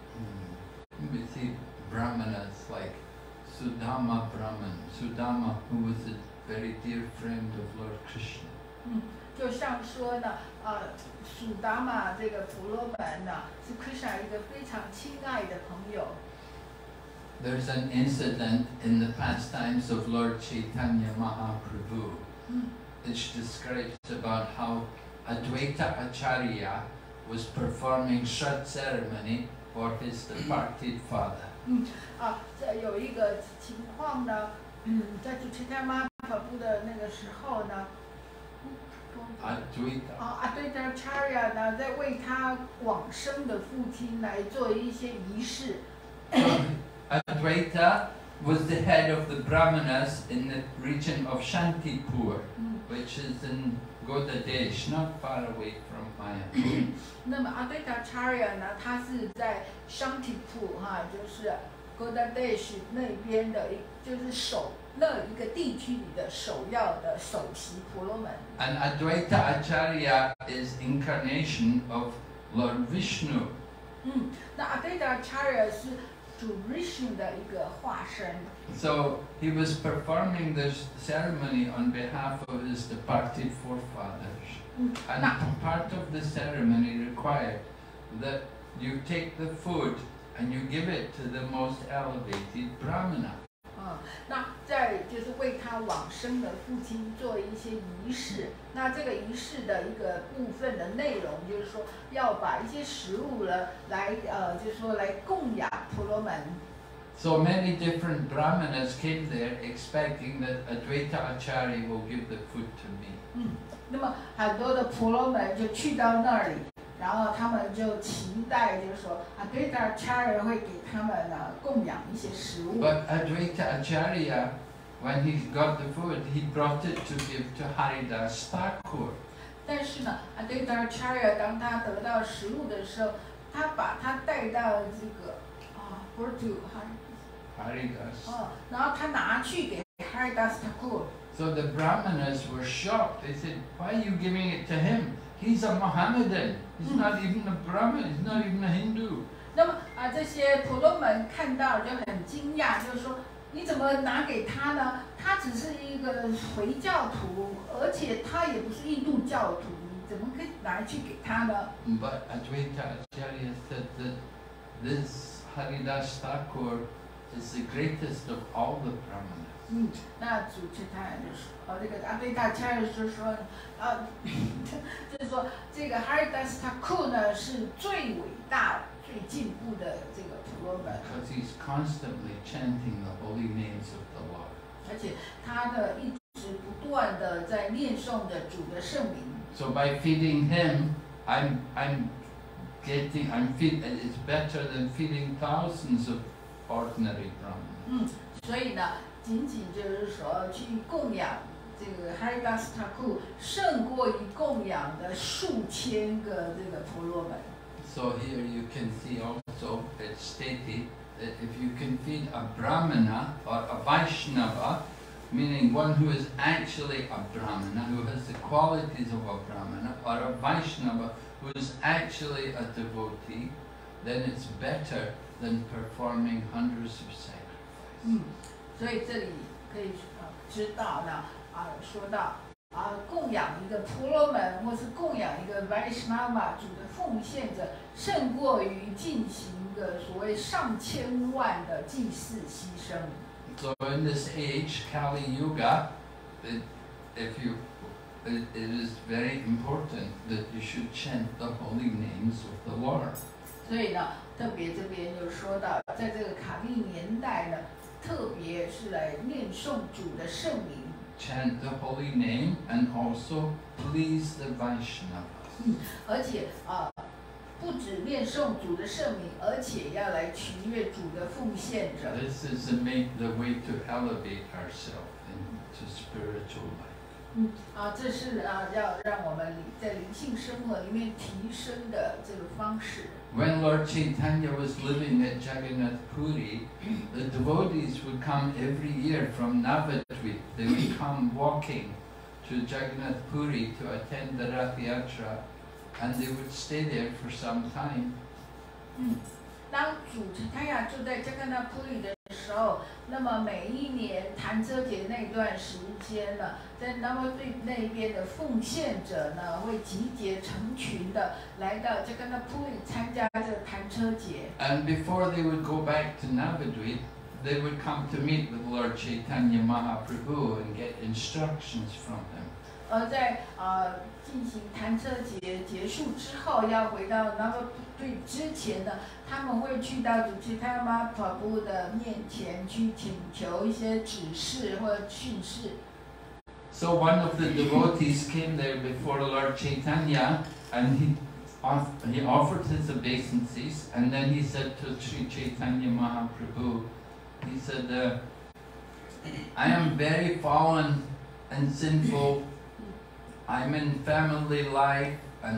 We see Brahmanas like Sudama Brahman, Sudama, who was a very dear friend of Lord Krishna. 就像说呢，苏达玛这个婆罗门呢，是 Krishna 一个非常亲爱的朋友。 There's an incident in the pastimes of Lord Chaitanya Mahaprabhu, which describes about how Advaita Acharya was performing Shrad ceremony for his departed father. 这有一个情况呢，在主持他妈法布的那个时候呢。Advaita Acharya 呢，在为他往生的父亲来做一些仪式。 Advaita was the head of the Brahmanas in the region of Shantipur, which is in Godadesh, not far away from Maya. 那么 Advaitacharya 呢，他是在 Shantipur 哈，就是 Godadesh 那边的就是那一个地区里的首要的首席婆罗门。 And Advaita Acharya is incarnation of Lord Vishnu. 那 Advaitacharya 是主 Vishnu 的一个化身。 So he was performing this ceremony on behalf of his departed forefathers. And part of the ceremony required that you take the food and you give it to the most elevated Brahmana. 那在就是为他往生的父亲做一些仪式。那这个仪式的一个部分的内容，就是说要把一些食物呢，来就是说来供养婆罗门。 So many different Brahmanas came there expecting that Advaita Acharya will give the food to me. 那么很多的婆罗门就去到那里，然后他们就期待，就是说Advaita Acharya会给他们呢供养一些食物。 But Advaita Acharya, when he got the food, he brought it to give to Haridas Thakur. 但是呢，Advaita Acharya 当他得到食物的时候，他把它带到这个不是to Haridas. 然后他拿去给 Haridas Thakur。 So the Brahmanas were shocked. They said, "Why are you giving it to him? He's a Mohammedan. He's not even a Brahmin. He's not even a Hindu." 那么这些婆罗门看到就很惊讶，就是说你怎么拿给他呢？他只是一个回教徒，而且他也不是印度教徒，你怎么可以拿去给他呢？ But Advaita Acharya said that this Haridas Thakur is the greatest of all the Brahmanas. 那主持他就说，这个Advaitacharya就说，就是说这个 Haridas Thakur 呢是最伟大、最进步的这个婆罗门。 Because he's constantly chanting the holy names of the Lord. 而且他的一直不断的在念诵着主的圣名。 So by feeding him, it's better than feeding thousands of ordinary Brahmanas. 所以呢，仅仅就是说去供养这个 Haridas Thakur，胜过于供养的数千个这个婆罗门。 So here you can see also it's stated that if you can feed a Brahmana or a Vaishnava, meaning one who is actually a Brahmana, who has the qualities of a Brahmana, or a Vaishnava who is actually a devotee, then it's better than performing hundreds of sacrifices. 所以这里可以知道呢，说到供养一个婆罗门，或是供养一个 Vaishnava 主的奉献者，胜过于进行一个所谓上千万的祭祀牺牲。 So in this age, Kali Yuga, it is very important that you should chant the holy names of the Lord. 所以呢，特别这边就说到，在这个卡利年代呢，特别是来念诵主的圣名。 Chant the holy name and also please the Vaishnavas. 而且不止念诵主的圣名，而且要来取悦主的奉献者。 This is the way to elevate ourselves into spiritual life. 这是要让我们在灵性生活里面提升的这个方式。 When Lord Chaitanya was living at Jagannath Puri, the devotees would come every year from Navadvip. They would come walking to Jagannath Puri to attend the Rath Yatra, and they would stay there for some time. 当主持泰雅住在加干纳普里的时候，那么每一年弹车节那段时间呢，在那么对那边的奉献者呢，会集结成群的来到加干纳普里参加这个弹车节。 And before they would go back to Navadvip, they would come to meet with Lord Chaitanya Mahaprabhu and get instructions from him. 而在进行弹车节结束之后，要回到那么对之前呢，他们会去到主持泰玛普布的面前去请求一些指示或者训示。 So one of the devotees came there before Lord Chaitanya, and he offered his obeisances, and then he said to Sri Chaitanya Mahaprabhu, he said, I am very fallen and sinful I'm in family life, and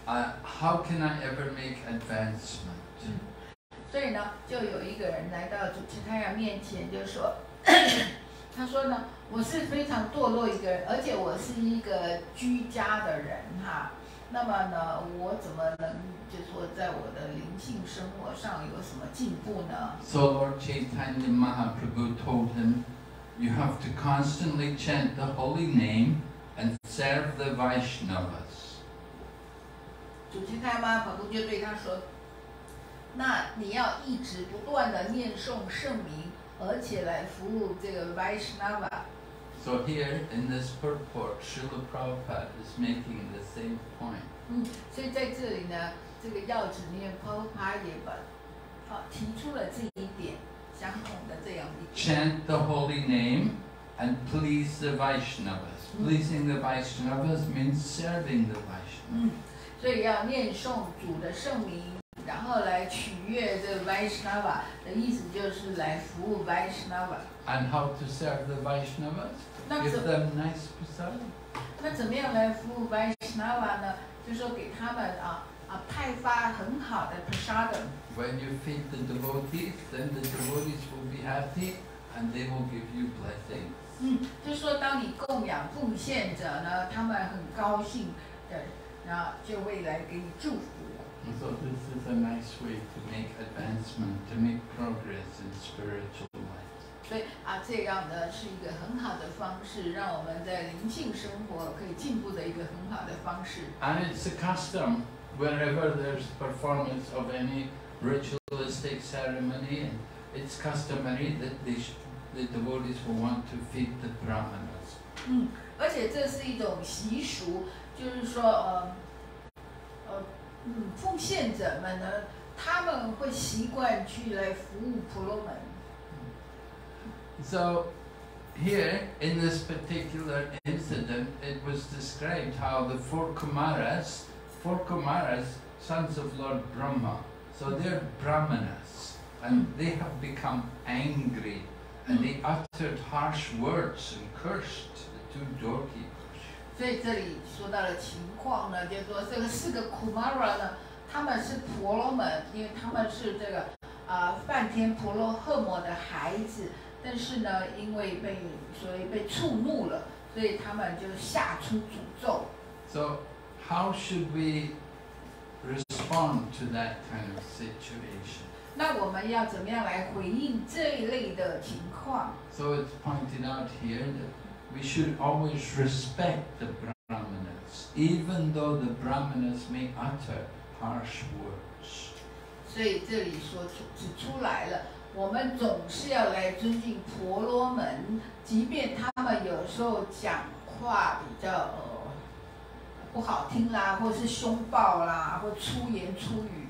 how can I ever make advancement? 所以呢，就有一个人来到主持太阳面前，就说，他说呢，我是非常堕落一个人，而且我是一个居家的人哈。那么呢，我怎么能就是说在我的灵性生活上有什么进步呢 So Lord Chaitanya Mahaprabhu told him, you have to constantly chant the holy name and serve the Vaishnavas. 主持太阳妈婆婆就对他说，那你要一直不断的念诵圣名，而且来服务这个 Vaishnava。 So here in this purport, Srila Prabhupada is making the same point. 所以在这里呢，这个要旨里面 Prabhupada 也提出了这一点相同的这样一点。 Chant the holy name and please the Vaishnavas. Pleasing the Vaishnavas means serving the Vaishnavas. 所以要念诵主的圣名，然后来取悦这个 Vaishnava 的意思就是来服务 Vaishnava。 And how to serve the Vaishnavas? Give them nice prasad. 那怎么样来服务 Vaishnava 呢？就是说给他们派发很好的 prasadam。 When you feed the devotees, then the devotees will be happy and they will give you blessings. 就是说当你供养奉献者呢，他们很高兴的，然后就会来给你祝福。 So this is a nice way to make advancement, to make progress in spiritual life. 所以这样呢是一个很好的方式，让我们在灵性生活可以进步的一个很好的方式。 And it's a custom wherever there's performance of any ritualistic ceremony, and it's customary that the devotees will want to feed the brahmanas. 而且这是一种习俗，就是说奉献者们呢，他们会习惯去来服务婆罗门。 So here in this particular incident, it was described how the four Kumaras, sons of Lord Brahma, so they're brahmanas, and they have become angry, and they uttered harsh words and cursed the two doorkeepers. 所以这里说到的情况呢，就是说这个4个 Kumara 呢，他们是婆罗门，因为他们是这个梵天婆罗诃摩的孩子。 但是呢，因为被触怒了，所以他们就下出诅咒。 So how should we respond to that kind of situation? 那我们要怎么样来回应这一类的情况 So it's pointed out here that we should always respect the brahmanas, even though the brahmanas may utter harsh words. 所以这里指出来了。 我们总是要来尊敬婆罗门，即便他们有时候讲话比较不好听啦，或是凶暴啦，或粗言粗语。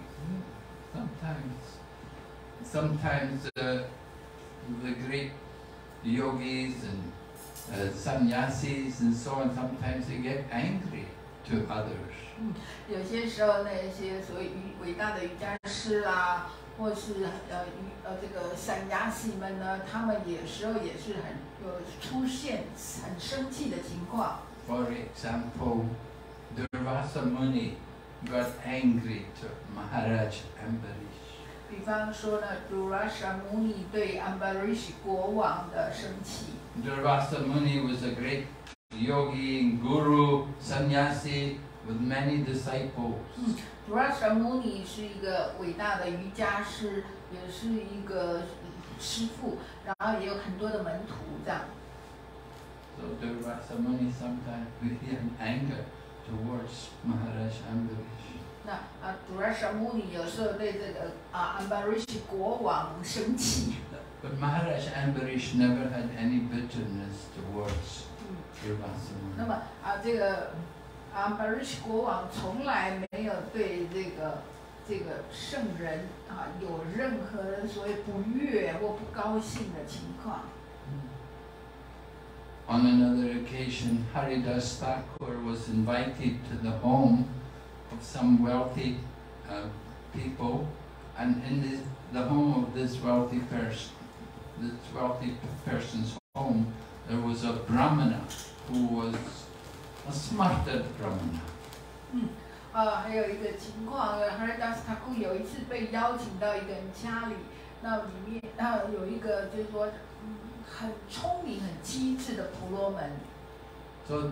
Sometimes the great yogis and sannyasis and so on, sometimes they get angry to others. 有些时候那些所谓伟大的瑜伽师啦。 或是这个散雅sĩ们呢，他们有时候也是有出现很生气的情况。 For example, Durvasa Muni got angry to Maharaj Ambarish. 比方说呢 ，Durvasa Muni 对 Ambarish 国王的生气。 Durvasa Muni was a great yogi, guru, sannyasi with many disciples. Durvasa Muni 是一个伟大的瑜伽师，也是一个师父，然后也有很多的门徒这样。 So Durvasa Muni sometimes really in anger towards Maharaj Ambarish. 那Durvasa Muni 有时候对这个Ambarish 国王生气。 But Maharaj Ambarish never had any bitterness towards Durvasa Muni. 那么这个。 Ambarish 国王从来没有对这个圣人有任何所谓不悦或不高兴的情况。 On another occasion, Haridas Thakur was invited to the home of some wealthy people, and in the home of this wealthy person's home, there was a brahmana who was a smarter Brahmana. 还有一个情况，Haridas Thakur 有一次被邀请到一个人家里，那里面有一个就是说，很聪明、很机智的婆罗门。 So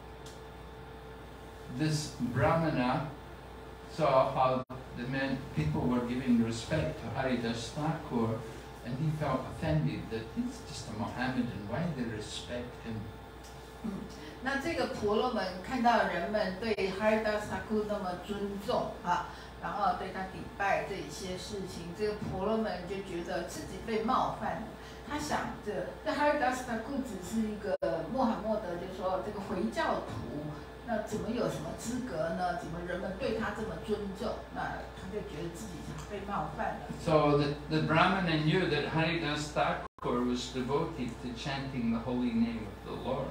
this Brahmana saw how people were giving respect to Haridas Thakur, and he felt offended that he's just a Mohammedan. Why they respect him? 那这个婆罗门看到人们对 Haridas Thakur 那么尊重然后对他礼拜这些事情，这个婆罗门就觉得自己被冒犯了。他想着，这 Haridas Thakur 只是一个穆罕默德，就是说这个回教徒，那怎么有什么资格呢？怎么人们对他这么尊重？那他就觉得自己被冒犯了。 So the Brahmana knew that Haridas Thakur was devoted to chanting the holy name of the Lord.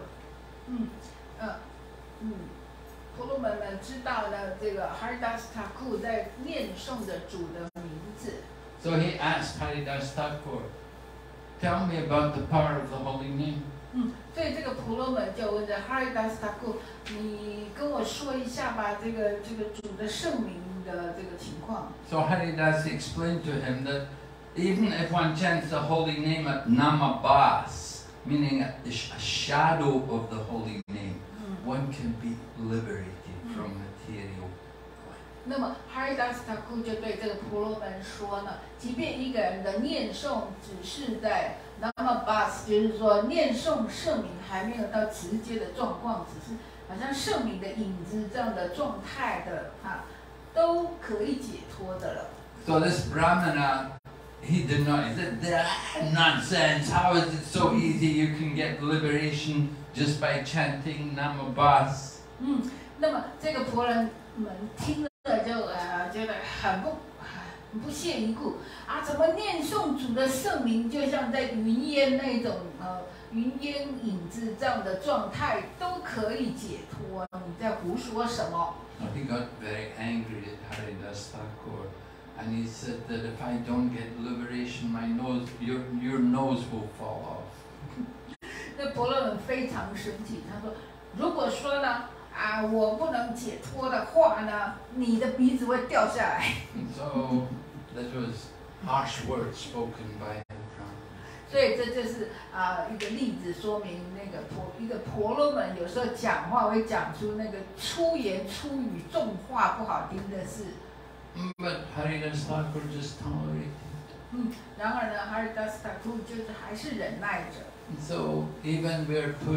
婆罗门们知道呢，这个 Haridas Thakur 在念诵着主的名字。 So he asked Haridas Thakur, "Tell me about the power of the holy name." 所以这个婆罗门就问着 Haridas Thakur， 你跟我说一下吧，这个主的圣名的这个情况。 So Haridas explained to him that even if one chants the holy name at Namabas, meaning a shadow of the holy name, one can be liberated from material. 那么 Haridas Thakur 就对这个婆罗门说呢，即便一个人的念诵只是在 Namabas， 就是说念诵圣名还没有到直接的状况，只是好像圣名的影子这样的状态的都可以解脱的了。 So this Brahmana, he denied that nonsense. How is it so easy? You can get liberation just by chanting Namabas. 那么这个婆罗门听了就觉得很不屑一顾怎么念诵主的圣名，就像在云烟那种云烟影子这样的状态都可以解脱，你在胡说什么？ He got very angry at Haridas Thakur, and he said that if I don't get liberation, your nose will fall off. 那婆罗门非常生气，他说：“如果说呢我不能解脱的话呢，你的鼻子会掉下来。” So that was harsh words spoken by the Brahmana. 所以这就是一个例子，说明那个一个婆罗门有时候讲话会讲出那个粗言粗语、重话不好听的事。 But Haridas Thakur just tolerated. 然而呢 ，Haridas Thakur 就是还是忍耐着。 So even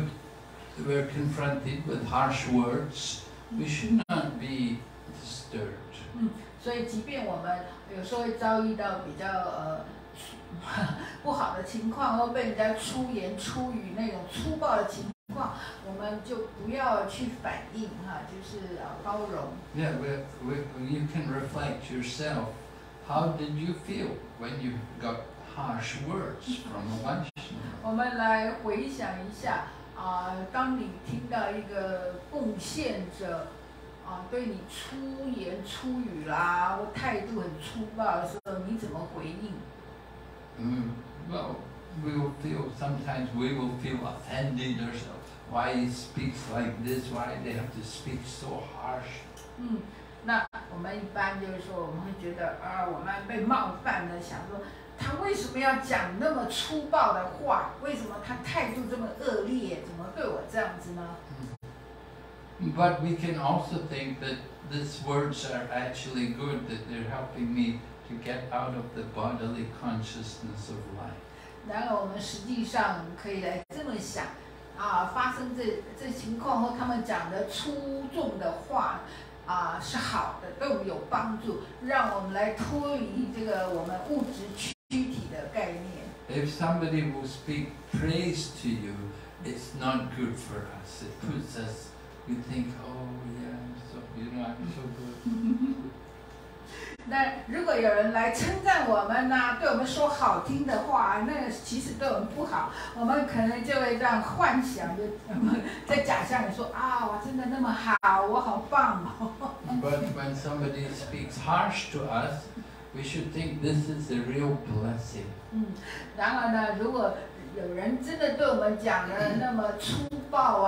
we're confronted with harsh words, we should not be disturbed. 所以即便我们有时候会遭遇到比较不好的情况，或被人家粗言粗语那种粗暴的情况，我们就不要去反应就是包容。 Yeah, you can reflect yourself. How did you feel when you got harsh words from a Vaishnava? 我们来回想一下当你听到一个贡献者对你粗言粗语啦，或态度很粗暴的时候，你怎么回应 ？Well, sometimes we will feel offended ourselves. Why he speaks like this? Why they have to speak so harsh? 那我们一般就是说，我们会觉得我们被冒犯了，想说他为什么要讲那么粗暴的话？为什么他态度这么恶劣？怎么对我这样子呢？ But we can also think that these words are actually good, that they're helping me to get out of the bodily consciousness of life. 然而，我们实际上可以来这么想发生这情况后，他们讲的粗重的话是好的，对我们有帮助，让我们来脱离这个我们物质躯体的概念。 If somebody will speak praise to you, it's not good for us. It puts us. We think, oh yeah, I'm so good. 那如果有人来称赞我们对我们说好听的话，那其实对我们不好，我们可能就会这样幻想，就在假象里说我真的那么好，我好棒哦。 But when somebody speaks harsh to us, we should think this is a real blessing. 然而呢，如果有人真的对我们讲的那么粗暴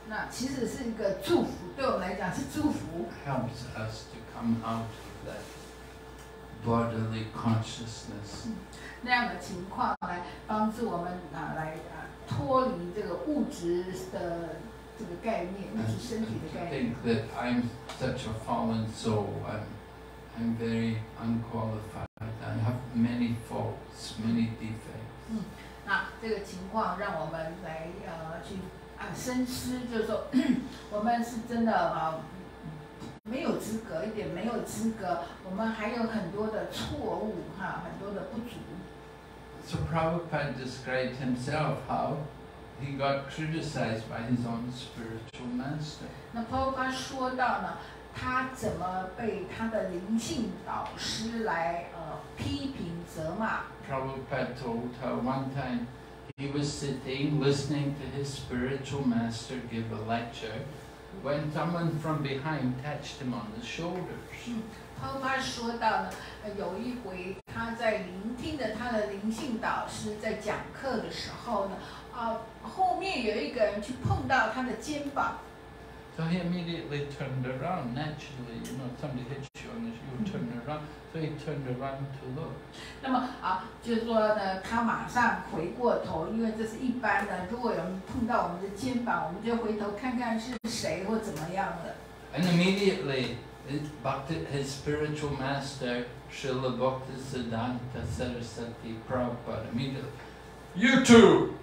那其实是一个祝福，对我们来讲是祝福。 Helps us to come out of that bodily consciousness. 那样的情况来帮助我们脱离这个物质的这个概念，物质身体的概念。 I think that I'm such a fallen soul. I'm very unqualified. I have many faults, many defects. 那这个情况让我们来去深思，就是说我们是真的没有资格，一点没有资格，我们还有很多的错误很多的不足。 So Prabhupada described himself how he got criticized by his own spiritual master. 那 Prabhupada 说到呢，他怎么被他的灵性导师来批评责骂。 Prabhupada told how one time he was sitting listening to his spiritual master give a lecture when someone from behind touched him on the shoulders. Prabhupada 说到呢，有一回他在聆听着他的灵性导师在讲课的时候呢，后面有一个人去碰到他的肩膀。 So he immediately turned around. Naturally, somebody hits you on the shoulder, you turn around. So he turned around to look. 那么就是说呢，他马上回过头，因为这是一般的。如果有人碰到我们的肩膀，我们就回头看看是谁或怎么样的。 And immediately, his spiritual master, Srila Bhaktisiddhanta Saraswati Prabhupada, immediately, you two!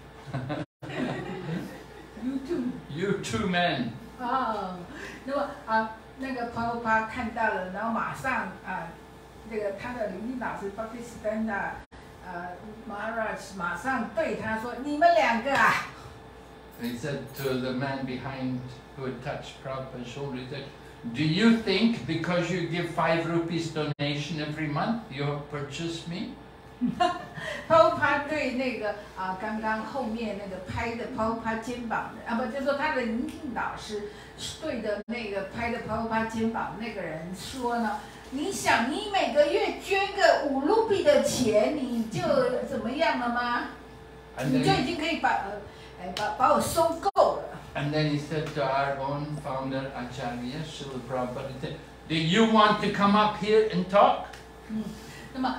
You two men! 那么那个 Prabhupada 看到了，然后马上这个他的灵性导师 Bhaktisiddhanta Maharaj 马上对他说：“你们两个啊！” He said to the man behind who had touched Prabhupada's shoulder, he said, "Do you think because you give 5 rupees donation every month, you have purchased me?" Prabhupada 对那个刚刚后面那个拍的 Prabhupada 肩膀的不，就是说他的灵性导师对着那个拍的 Prabhupada 肩膀那个人说呢，你想你每个月捐个5 rupee 的钱，你就怎么样了吗？你就已经可以把我收购了。 And then he said to our own founder Acharya Srila Prabhupada, he said, "Do you want to come up here and talk?" 那么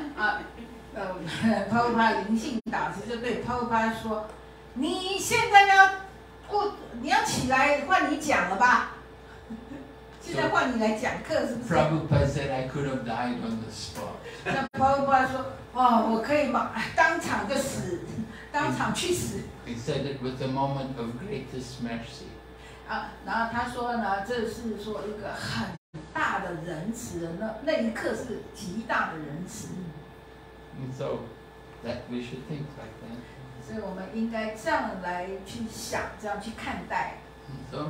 Prabhupada 灵性导师就对 Prabhupada 说：“你现在你要起来换你讲了吧？现在换你来讲课是不是？” Prabhupada said, "I could have died on the spot." 那 Prabhupada 说：“我可以当场就死，当场去死。” He said it with a moment of greatest mercy. 然后他说呢，这是说一个很大的仁慈的，那一刻是极大的仁慈。 And so that we should think like that. 所以我们应该这样来去想，这样去看待。 So,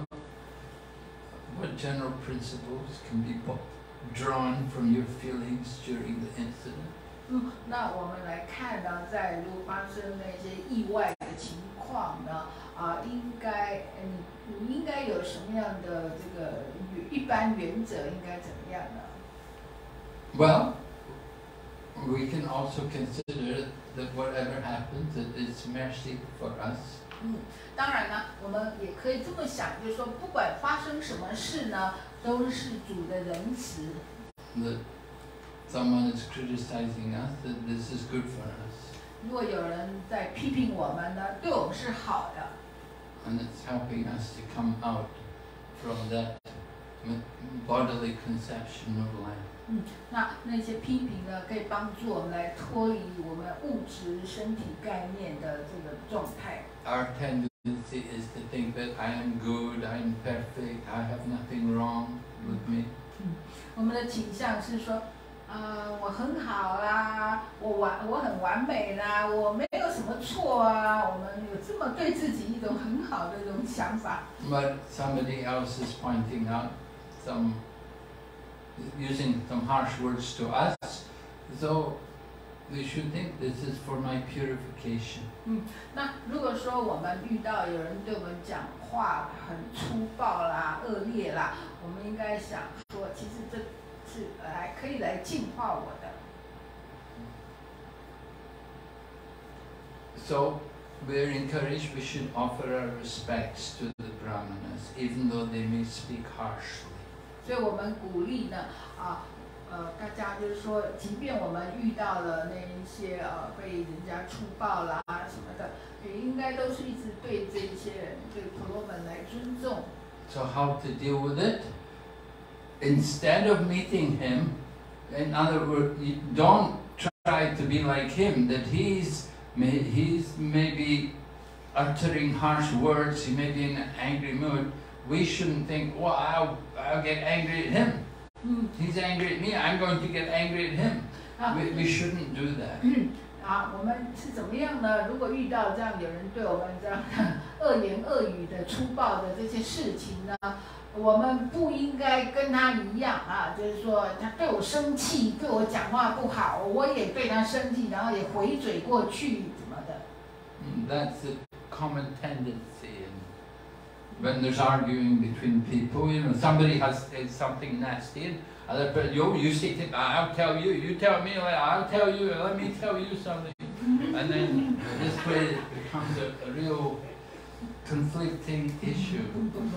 what general principles can be drawn from your feelings during the incident? 那我们来看呢，在如果发生那些意外的情况呢，应该你应该有什么样的这个一般原则，应该怎么样呢？ Well, we can also consider that whatever happens, it is mercy for us. 当然呢，我们也可以这么想，就是说，不管发生什么事呢，都是主的仁慈。 That someone is criticizing us, that this is good for us. 如果有人在批评我们呢，对我们是好的。 And it's helping us to come out from that bodily conception of life. 那些批评呢，可以帮助我们来脱离我们物质身体概念的这个状态。 Our tendency is to think that I am good, I am perfect, I have nothing wrong with me. 我们的倾向是说，我很好啦，我很完美啦，我没有什么错啊。我们有这么对自己一种很好的一种想法。 But somebody else is pointing out using some harsh words to us, so we should think this is for my purification. 那如果说我们遇到有人对我们讲话很粗暴啦、恶劣啦，我们应该想说，其实这是可以来净化我的。 So we're encouraged we should offer our respects to the brahmanas, even though they may speak harshly. 所以我们鼓励呢，大家就是说，即便我们遇到了那一些被人家粗暴啦什么的，也应该都是一直对这些人，对婆罗门来尊重。 So how to deal with it? Instead of meeting him, in other words, you don't try to be like him, that he's maybe uttering harsh words, he may be in an angry mood. We shouldn't think, well, I'll get angry at him. He's angry at me, I'm going to get angry at him. We shouldn't do that. 我们是怎么样呢？如果遇到这样有人对我们这样恶言恶语的、粗暴的这些事情呢，我们不应该跟他一样就是说他对我生气，对我讲话不好，我也对他生气，然后也回嘴过去什么的。 That's a common tendency. When there's arguing between people, somebody has said something nasty, and other person, you say it, I'll tell you, you tell me, I'll tell you, let me tell you something. And then this way it becomes a real conflicting issue.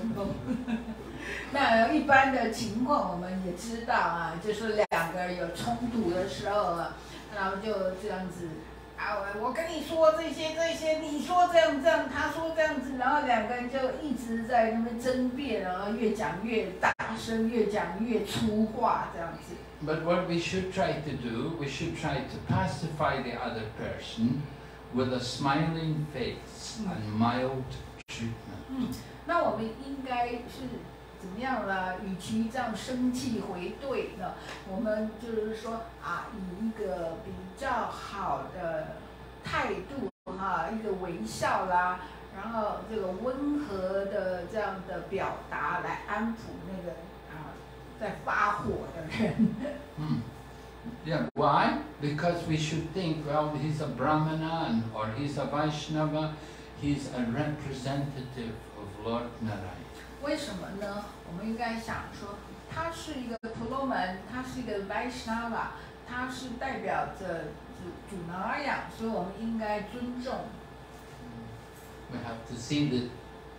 那一般的情况我们也知道就是两个人有冲突的时候然后就这样子我跟你说这些，你说这样，他说这样子，然后两个人就一直在那边争辩，然后越讲越大声，越讲越粗话，这样子。 But what we should try to do, we should try to pacify the other person with a smiling face and mild treatment. 那我们应该是怎么样呢？与其这样生气回怼呢，我们就是说以一个比较好的态度一个微笑啦，然后这个温和的这样的表达来安抚那个在发火的人。 Yeah, why? Because we should think, well, he's a Brahmana or he's a Vaishnava, he's a representative of Lord Narayan. 为什么呢？我们应该想说，他是一个婆罗门，他是一个 Vaishnava， 他是代表着主那样，所以我们应该尊重。 We have to see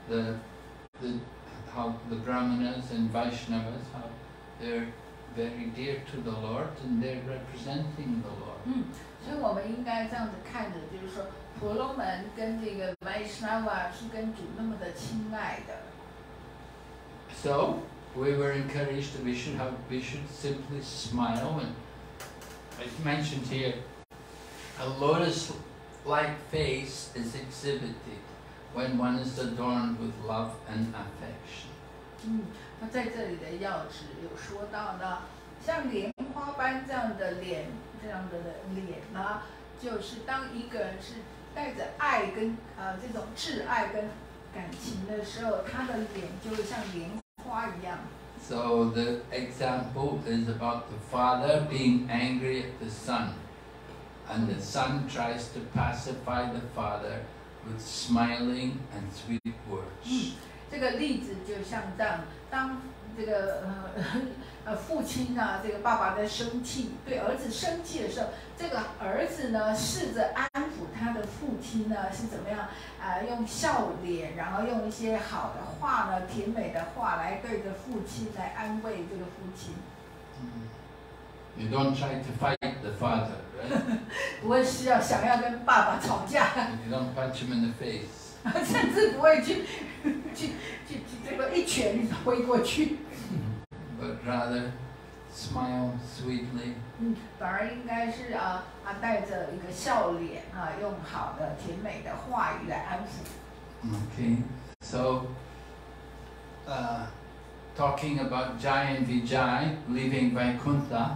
how the Brahmanas and Vaishnavas, how they're very dear to the Lord and they're representing the Lord. 所以我们应该这样子看着，就是说，婆罗门跟这个 Vaishnava 是跟主那么的亲爱的。 So we were encouraged that we should simply smile, and it's mentioned here, a lotus-like face is exhibited when one is adorned with love and affection. 那在这里的要旨有说到呢，像莲花般这样的脸，呢，就是当一个人是带着爱跟这种挚爱跟感情的时候，他的脸就会像莲花一样。 So the example is about the father being angry at the son, and the son tries to pacify the father with smiling and sweet words. 这个例子就像当这个父亲这个爸爸在生气，对儿子生气的时候，这个儿子呢试着安抚他的父亲呢是怎么样用笑脸，然后用一些好的话呢，甜美的话来对着父亲来安慰这个父亲。 You don't try to fight the father, right? 不会想要跟爸爸吵架。 You don't punch him in the face. 甚至不会去这个一拳挥过去。 But rather smile sweetly. 反而应该是带着一个笑脸用好的甜美的话语来安抚。 Okay, so talking about Jai and Vijay leaving Vaikuntha,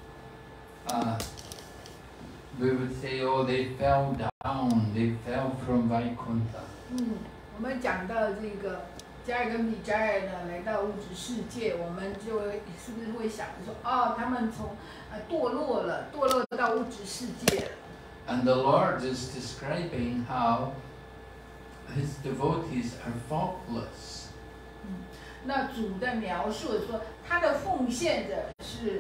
we would say, oh, they fell down, they fell from Vaikuntha. 我们讲到这个Jai跟Vijay呢来到物质世界，我们就会是不是会想说，他们从堕落到物质世界了。 And the Lord is describing how His devotees are faultless. 那主的描述说，他的奉献者是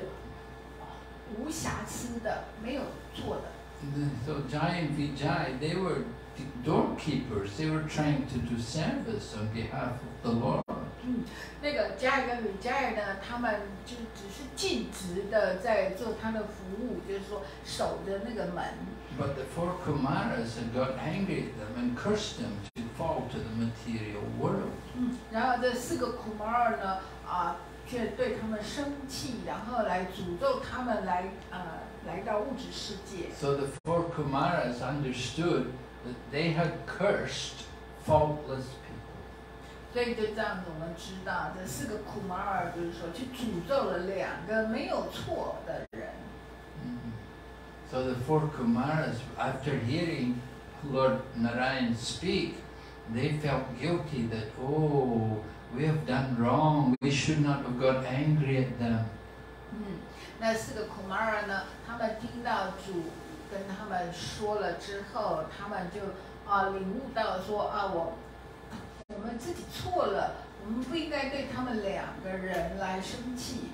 无瑕疵的，没有错的。 So Jai and Vijay, they were doorkeepers. They were trying to do service on behalf of the Lord. 那个加尔跟米加尔呢，他们就只是尽职的在做他的服务，就是说守着那个门。 But the 4 Kumaras had got angry at them and cursed them to fall to the material world. 然后这4个 Kumar 呢，却对他们生气，然后来诅咒他们来到物质世界。 So the 4 Kumaras understood that they had cursed faultless people. 所以就这样子，我们知道这4个 Kumar 就是说去诅咒了2个没有错的人。 So the 4 Kumaras, after hearing Lord Narayan speak, they felt guilty that, oh, we have done wrong, we should not have got angry at them. 那4个 Kumara 呢，他们听到主跟他们说了之后，他们就领悟到说我们自己错了，我们不应该对他们2个人来生气。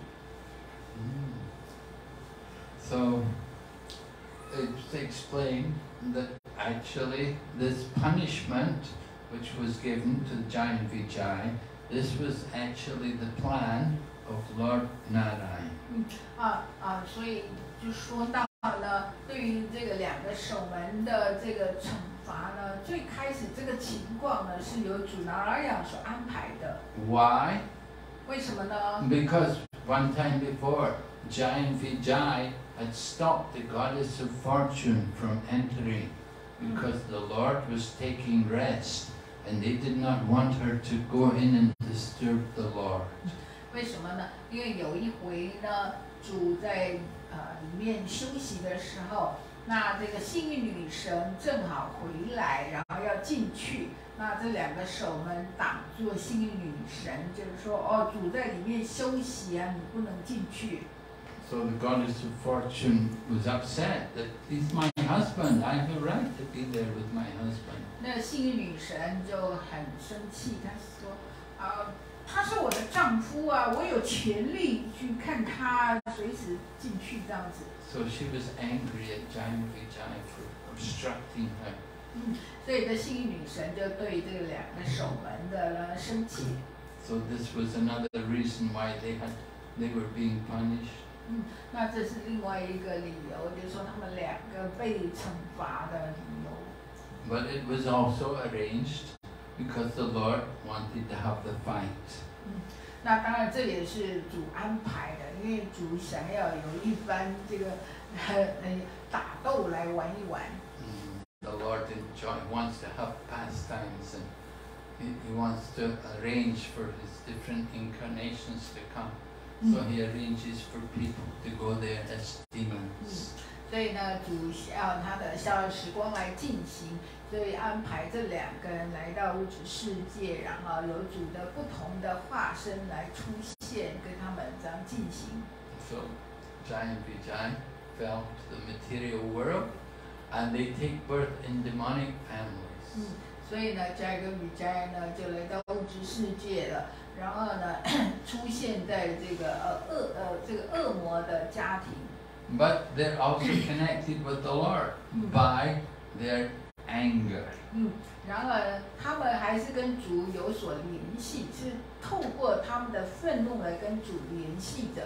So it's explained that actually this punishment which was given to Jain Vijay, this was actually the plan of Lord Narayan. 所以就说到呢，对于这个2个守门的这个惩罚呢，最开始这个情况呢是由主Narayana所安排的。 Why? 为什么呢？ Because one time before, Jain Vijay had stopped the goddess of fortune from entering because the Lord was taking rest and they did not want her to go in and disturb the Lord. 为什么呢？因为有一回呢，主在里面休息的时候，那这个幸运女神正好回来，然后要进去，那这2个守门挡住幸运女神，就是说主在里面休息啊，你不能进去。 So the goddess of fortune was upset that he's my husband, I have a right to be there with my husband. 那幸运女神就很生气，她说他是我的丈夫啊，我有权利去看他，随时进去这样子。 So she was angry at Jain Vijay for obstructing her. 所以这幸运女神就对这个2个守门的呢生气。 So this was another reason why they were being punished. 那这是另外一个理由，就是说他们2个被惩罚的理由。 But it was also arranged because the Lord wanted to have the fight. 那当然这也是主安排的，因为主想要有一番这个打斗来玩一玩。 The Lord wants to have pastimes and he wants to arrange for his different incarnations to come. So he arranges for people to go there as demons. 所以呢，主要他的逍遥时光来进行，所以安排这2个人来到物质世界，然后有主的不同的化身来出现，跟他们这样进行。 So Jain Vijay fell to the material world, and they take birth in demonic families. 所以呢，加跟米加呢就来到物质世界了，然后呢出现在这个恶魔的家庭。 But they're also connected with the Lord by their anger. 然而他们还是跟主有所联系，是透过他们的愤怒来跟主联系的。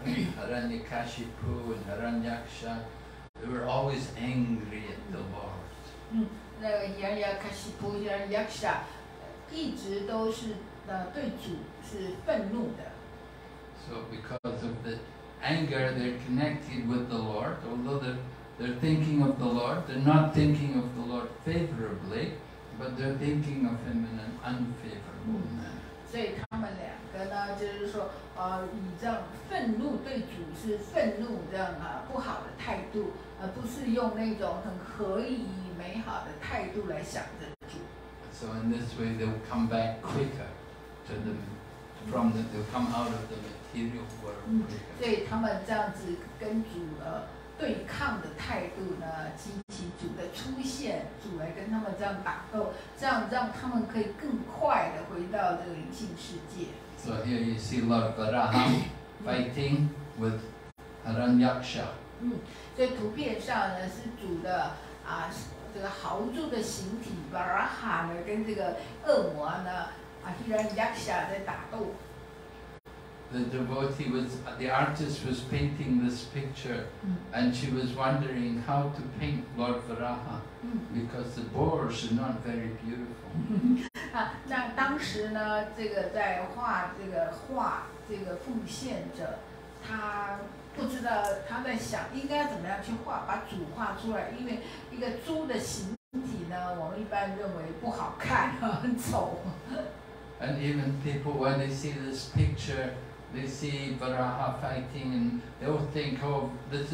Hiranyakashipu and Hiranyaksha, they were always angry at the Lord. 那个Hiranyakashipu、Hiranyaksha 一直都是对主是愤怒的。 So because of the anger, they're connected with the Lord, although they're thinking of the Lord, they're not thinking of the Lord favorably, but they're thinking of Him in an unfavorable manner. 所以他们2个呢，就是说，以这样愤怒对主是愤怒这样不好的态度，而不是用那种很合宜美好的态度来想着主。 So in this way, they'll come back quicker to they'll come out of the material world quicker. 所以他们这样子跟主对抗的态度呢，激起主的出现，主来跟他们这样打斗，这样让他们可以更快的回到这个灵性世界。 So here you see Lord Varaha fighting with Hiranyaksha. 所以图片上呢是主的这个豪猪的形体 Varaha 呢跟这个恶魔呢Hiranyaksha 在打斗。 The devotee the artist was painting this picture, and she was wondering how to paint Lord Varaha, because the boars are not very beautiful. 那当时呢，这个在画这个奉献者，他不知道他在想应该怎么样去把主画出来，因为一个猪的形体呢，我们一般认为不好看，很丑。 And even people, when they see this picture, they see Varaha fighting, and they'll think, oh,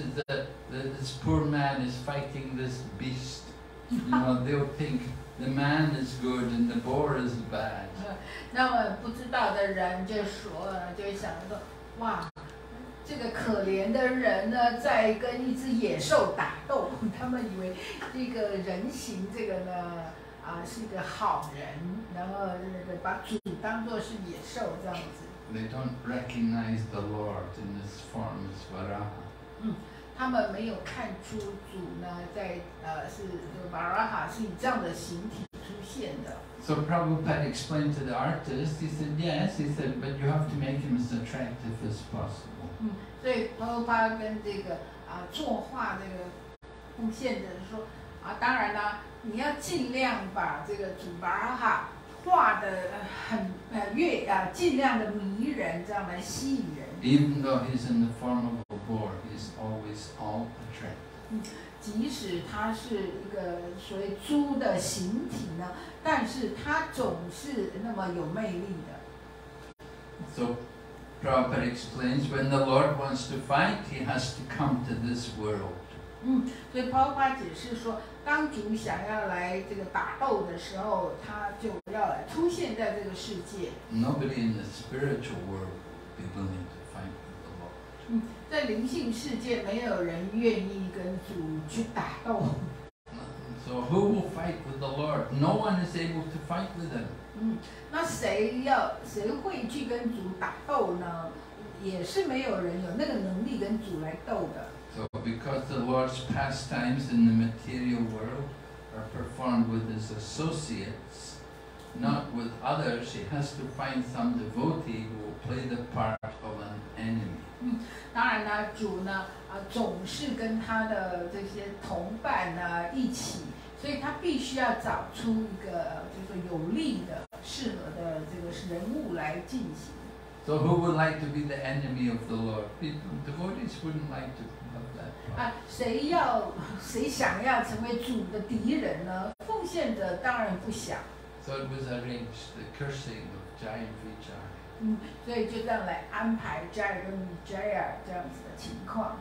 this poor man is fighting this beast. You know, they'll think the man is good and the boar is bad. 那么不知道的人就会想说，哇，这个可怜的人呢，在跟一只野兽打斗，他们以为这个人形这个呢是一个好人，然后把主当作是野兽这样子。 They don't recognize the Lord in this form as Varaha. 他们没有看出主呢，在是这个 Varaha 是以这样的形体出现的。 So Prabhupada explained to the artist. He said, yes. He said, but you have to make him as attractive as possible. 所以 Prabhupada 跟这个作画这个奉献者说当然啦，你要尽量把这个主 Varaha 画的尽量的迷人，这样来吸引人。 Even though he's in the form of a boar, he's always all attractive. 即使他是一个所谓猪的形体呢，但是他总是那么有魅力的。 So Prabhupada explains, when the Lord wants to fight, he has to come to this world. 所以 Prabhupada 解释说，当主想要来这个打斗的时候，他就要来出现在这个世界。 Nobody in the spiritual world will be willing to fight with the Lord. 在灵性世界，没有人愿意跟主去打斗。 So who will fight with the Lord? No one is able to fight with him. 那谁会去跟主打斗呢？也是没有人有那个能力跟主来斗的。 So because the Lord's pastimes in the material world are performed with his associates, not with others, he has to find some devotee who will play the part of an enemy. 当然呢，主呢总是跟他的这些同伴呢一起，所以他必须要找出一个就是有利的、适合的这个人物来进行。 So who would like to be the enemy of the Lord? Devotees wouldn't like to have that. 谁想要成为主的敌人呢？奉献者当然不想。 So it was arranged, the cursing of Jaya and Vijaya. 所以就这样来安排 Jaya 跟 Vijaya 这样子的情况。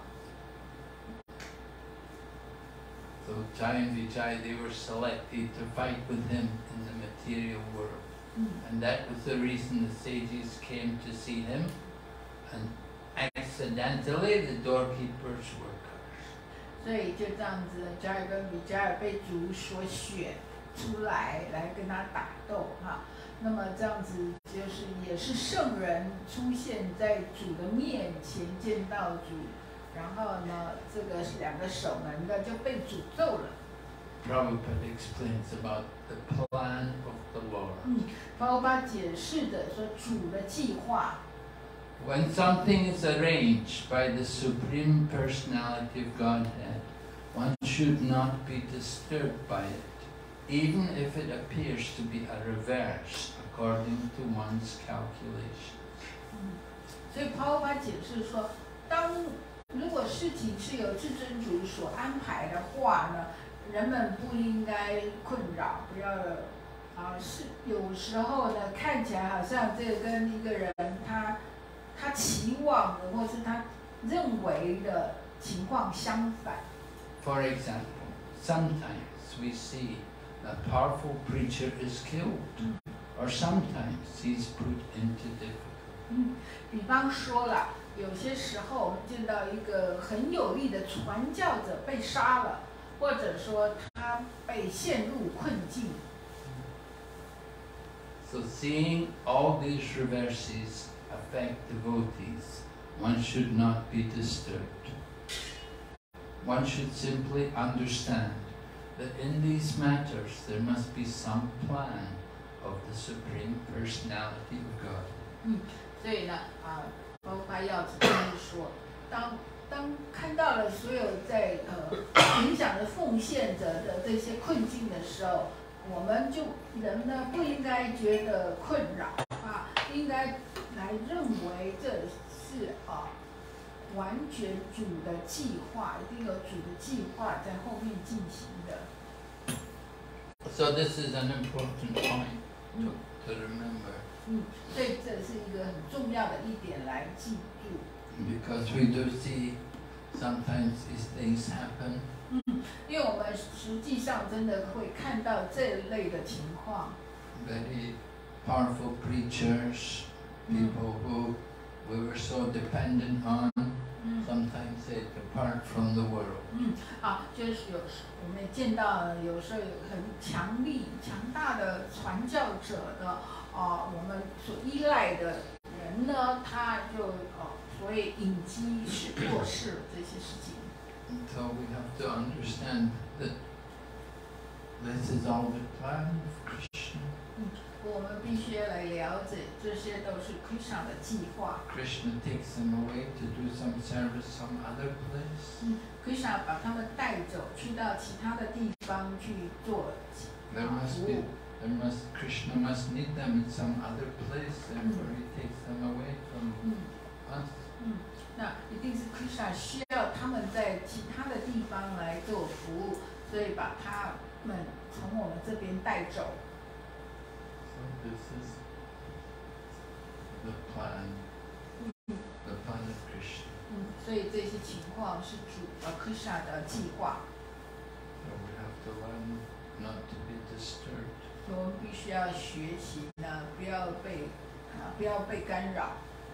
So Jaya and Vijaya, they were selected to fight with him in the material world. And that was the reason the sages came to see him, and accidentally the doorkeepers were cursed. 所以就这样子 ，Jaya 跟 Vijaya 被主所选出来跟他打斗哈。那么这样子就是也是圣人出现在主的面前见到主，然后呢，这个是两个守门的就被诅咒了。 Prabhupada explains about the plan of the Lord. Prabhupada 解释的说主的计划。 When something is arranged by the Supreme Personality of Godhead, one should not be disturbed by it, even if it appears to be a reverse according to one's calculations. 所以 Prabhupada 解释说，如果事情是由至尊主所安排的话呢，人们不应该困扰，不要是有时候呢看起来好像这个跟一个人他期望的或是他认为的情况相反。 For example, sometimes we see a powerful preacher is killed, or sometimes he's put into difficulty. 比方说了，有些时候我们见到一个很有力的传教者被杀了，或者说他被陷入困境。 So seeing all these reverses affect devotees, one should not be disturbed. one should simply understand that in these matters there must be some plan of the Supreme Personality of God. 所以呢，包括要只是说，当看到了所有在影响着奉献者的这些困境的时候，我们人呢不应该觉得困扰应该来认为这是完全主的计划，一定有主的计划在后面进行的。 So this is an important point to remember. 所以这是一个很重要的一点来记住。 Because we do see sometimes these things happen. 因为我们实际上真的会看到这类的情况。 Very powerful preachers, people who we were so dependent on, sometimes they depart from the world. 就是我们也见到有时候有很强大的传教者的我们所依赖的人呢，他就所谓隐机过世这些事情。 So we have to understand that this is all the plan of Krishna. 我们必须来了解，这些都是 Krishna 的计划。 Krishna takes them away to do some service some other place. Krishna 把他们带走，去到其他的地方去做服务。 Krishna must need them in some other place, therefore he takes them away from us. 那一定是 Krishna 需要他们在其他的地方来做服务，所以把他们从我们这边带走。 So this is the plan of Krishna. 所以这些情况是主Krishna 的计划。 So we have to learn not to be disturbed. 我们必须要学习呢，不要被干扰。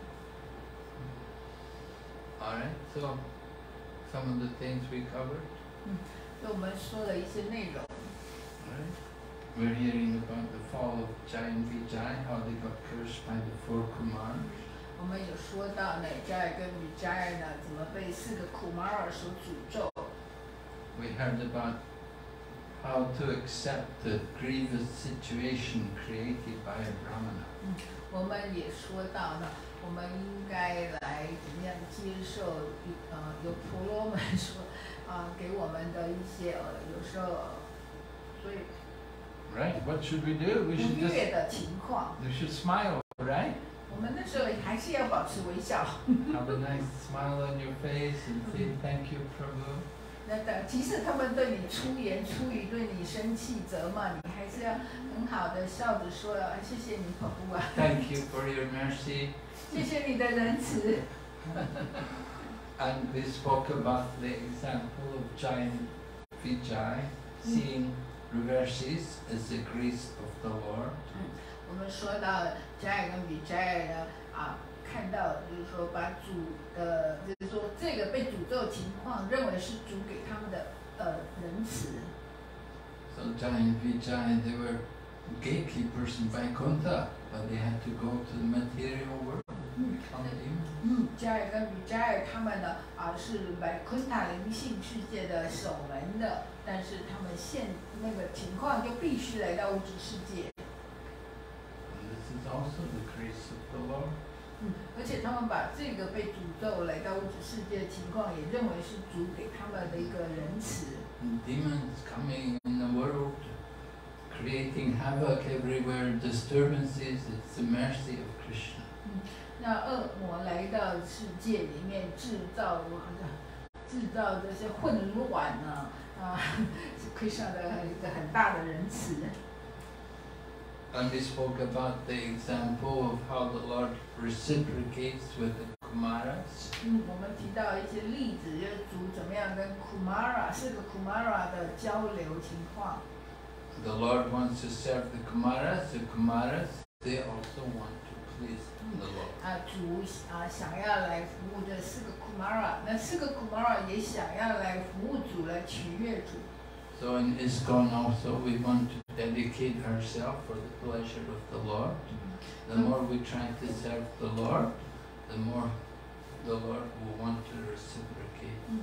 All right. So some of the things we covered. 所以我们说了一些内容。 All right. We're hearing about the fall of Jai and Vijay, how they got cursed by the 4 Kumars. 我们有说到呢，Jai跟Vijay呢怎么被4个 Kumara 所诅咒。 We heard about how to accept the grievous situation created by a Brahmana. 我们也说到呢，我们应该来怎么样接受有婆罗门说给我们的一些有时候所以 Right? What should we do? We should 不悦的情况。 We should smile, right? 我们那时候还是要保持微笑。 Have a nice smile on your face and say thank you, Prabhu. 即使他们对你出言出语，对你生气责骂，你还是要很好的笑着说谢谢你，Prabhu 啊。 Thank you for your mercy. 谢谢你的仁慈。 And we spoke about the example of Jai and Vijay, seeing reverses as the grace of the Lord. 我们说到 Jai 跟 Vijay 呢看到就是说把主的就是说这个被诅咒情况认为是主给他们的仁慈。 So Jai and Vijay, they were gatekeepers in Vaikuntha, but they had to go to the material world. Jai 跟 Vijay 他们呢是Vaikuntha 灵性世界的守门的，但是他们那个情况就必须来到物质世界。 And this is also the grace of the Lord. 而且他们把这个被诅咒来到物质世界的情况，也认为是主给他们的一个仁慈。 Demons coming in the world, creating havoc everywhere, disturbances, it's the mercy of Krishna. 那恶魔来到世界里面制造这些混乱呢是 Krishna 的一个很大的仁慈。 And we spoke about the example of how the Lord reciprocates with the Kumaras. 我们提到一些例子，就是主怎么样跟 4个 Kumara 的交流情况。 The Lord wants to serve the Kumaras. The Kumaras, they also want to please the Lord. 主想要来服务这4个 Kumara， 那4个 Kumara 也想要来服务主，来取悦主。 So in ISKCON also we want to dedicate ourselves for the pleasure of the Lord. The more we try to serve the Lord, the more the Lord will want to reciprocate.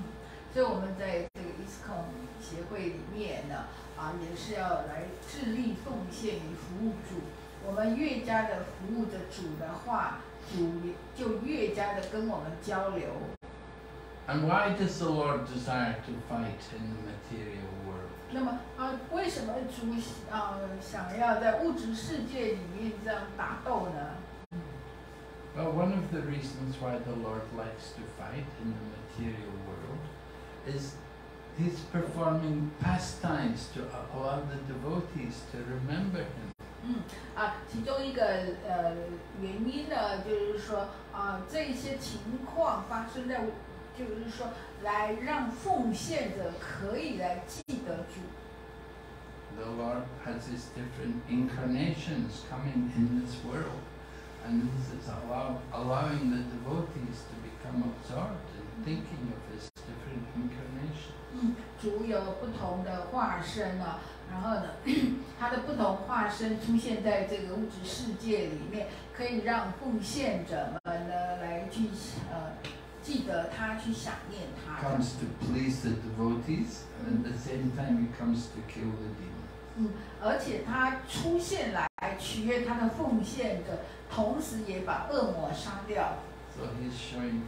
所以我们在这个 ISKCON 协会里面呢，也是要来致力奉献与服务主。我们越加的服务着主的话，主就越加的跟我们交流。 And why does the Lord desire to fight in the material world? 那么为什么主想要在物质世界里面这样打斗呢？ Well, one of the reasons why the Lord likes to fight in the material world is He's performing pastimes to allow the devotees to remember Him. 其中一个原因呢，就是说这些情况发生在，就是说来让奉献者可以来记得主。 The Lord has His different incarnations coming in this world, and this is allowing the devotees to become absorbed in thinking of His different incarnations. 主有不同的化身呢，然后呢，他的不同化身出现在这个物质世界里面，可以让奉献者们呢来去记得他，去想念他。 Comes to please the devotees, and at the same time He comes to kill the demons. 而且他出现来取悦他的奉献者，同时也把恶魔杀掉。 So He's showing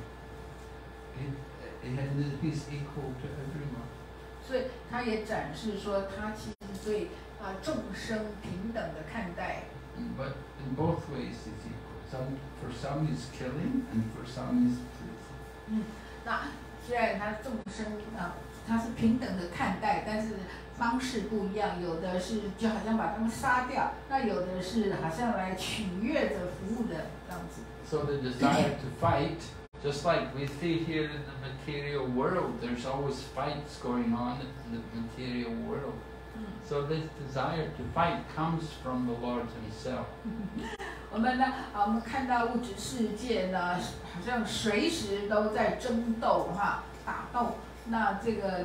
He's equal to everyone. 所以他也展示说，他其实对众生平等的看待。 But in both ways He's equal. For some He's killing, and for some He's pleasing. 那虽然他众生他是平等的看待，但是方式不一样，有的是就好像把他们杀掉，那有的是好像来取悦着服务的这样子。 So the desire to fight, just like we see here in the material world, there's always fights going on in the material world. So this desire to fight comes from the Lord Himself. 我们呢，我们看到物质世界呢，好像随时都在争斗打斗。那这个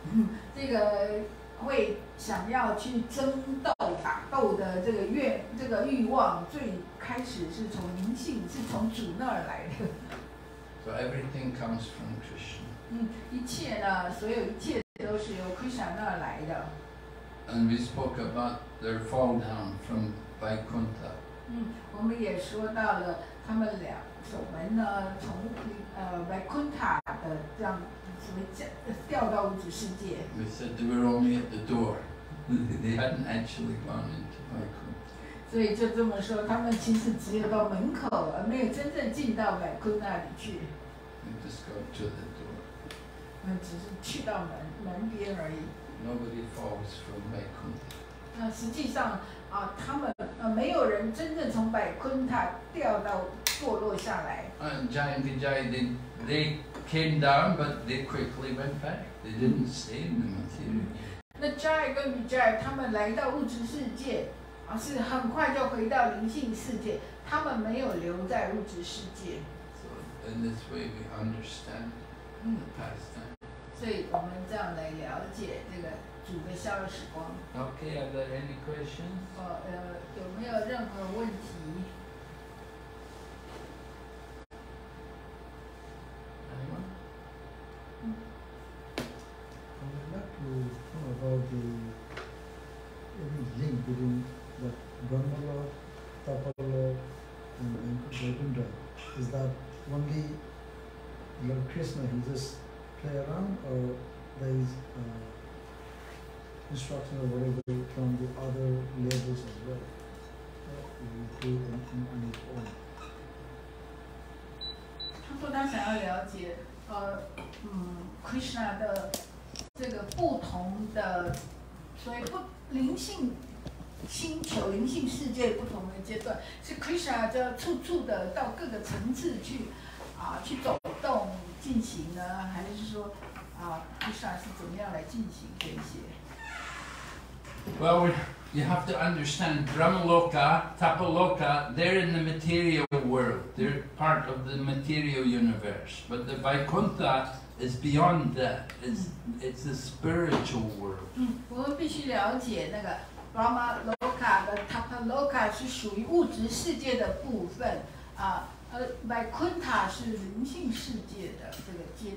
会想要去争斗、打斗的这个欲望，最开始是从灵性，是从主那儿来的。 So everything comes from Krishna. 一切呢，所有一切都是由 Krishna 那儿来的。 And we spoke about their fall down from Vaikuntha. 我们也说到了他们两手们呢，从Vaikuntha 的这样掉到物质世界。 We said they were only at the door. They hadn't actually gone into Vaikuntha. 所以就这么说，他们其实只有到门口，而没有真正进到Vaikuntha里去。 They just got to the door. 只是去到门边而已。 Nobody falls from Vaikuntha. 实际上他们没有人真正从Vaikuntha掉到堕落下来。 And Jai and Vijay, they came down, but they quickly went back. They didn't stay in the material. 那 Jai 跟 Vijay 他们来到物質世界，是很快就回到靈性世界，他們沒有留在物質世界。 So in this way we understand the pastime. 所以我們這樣來了解這個主的消日時光。 Okay, are there any questions? 有沒有任何問題 Anyone? I would like to know about any link between the Brahmalok, Tapalok, and Vaikuntha. Is that only Lord Krishna, he just play around, or there is instruction or whatever from the other levels as well? He do on his own. 他說他想要了解Krishna 的這個不同的，所以靈性星球、靈性世界不同的階段，是 Krishna 就處處的到各個層次去去走動進行呢，還是說Krishna 是怎麼樣來進行這些？ Well, you have to understand Brahmaloka, Tapaloka, they're in the material world. They're part of the material universe. But the Vaikuntha is beyond that. It's the spiritual world. 我們必須了解那個 Brahmaloka 和 Tapaloka 是屬於物質世界的部分，Vaikuntha 是靈性世界的這個階段。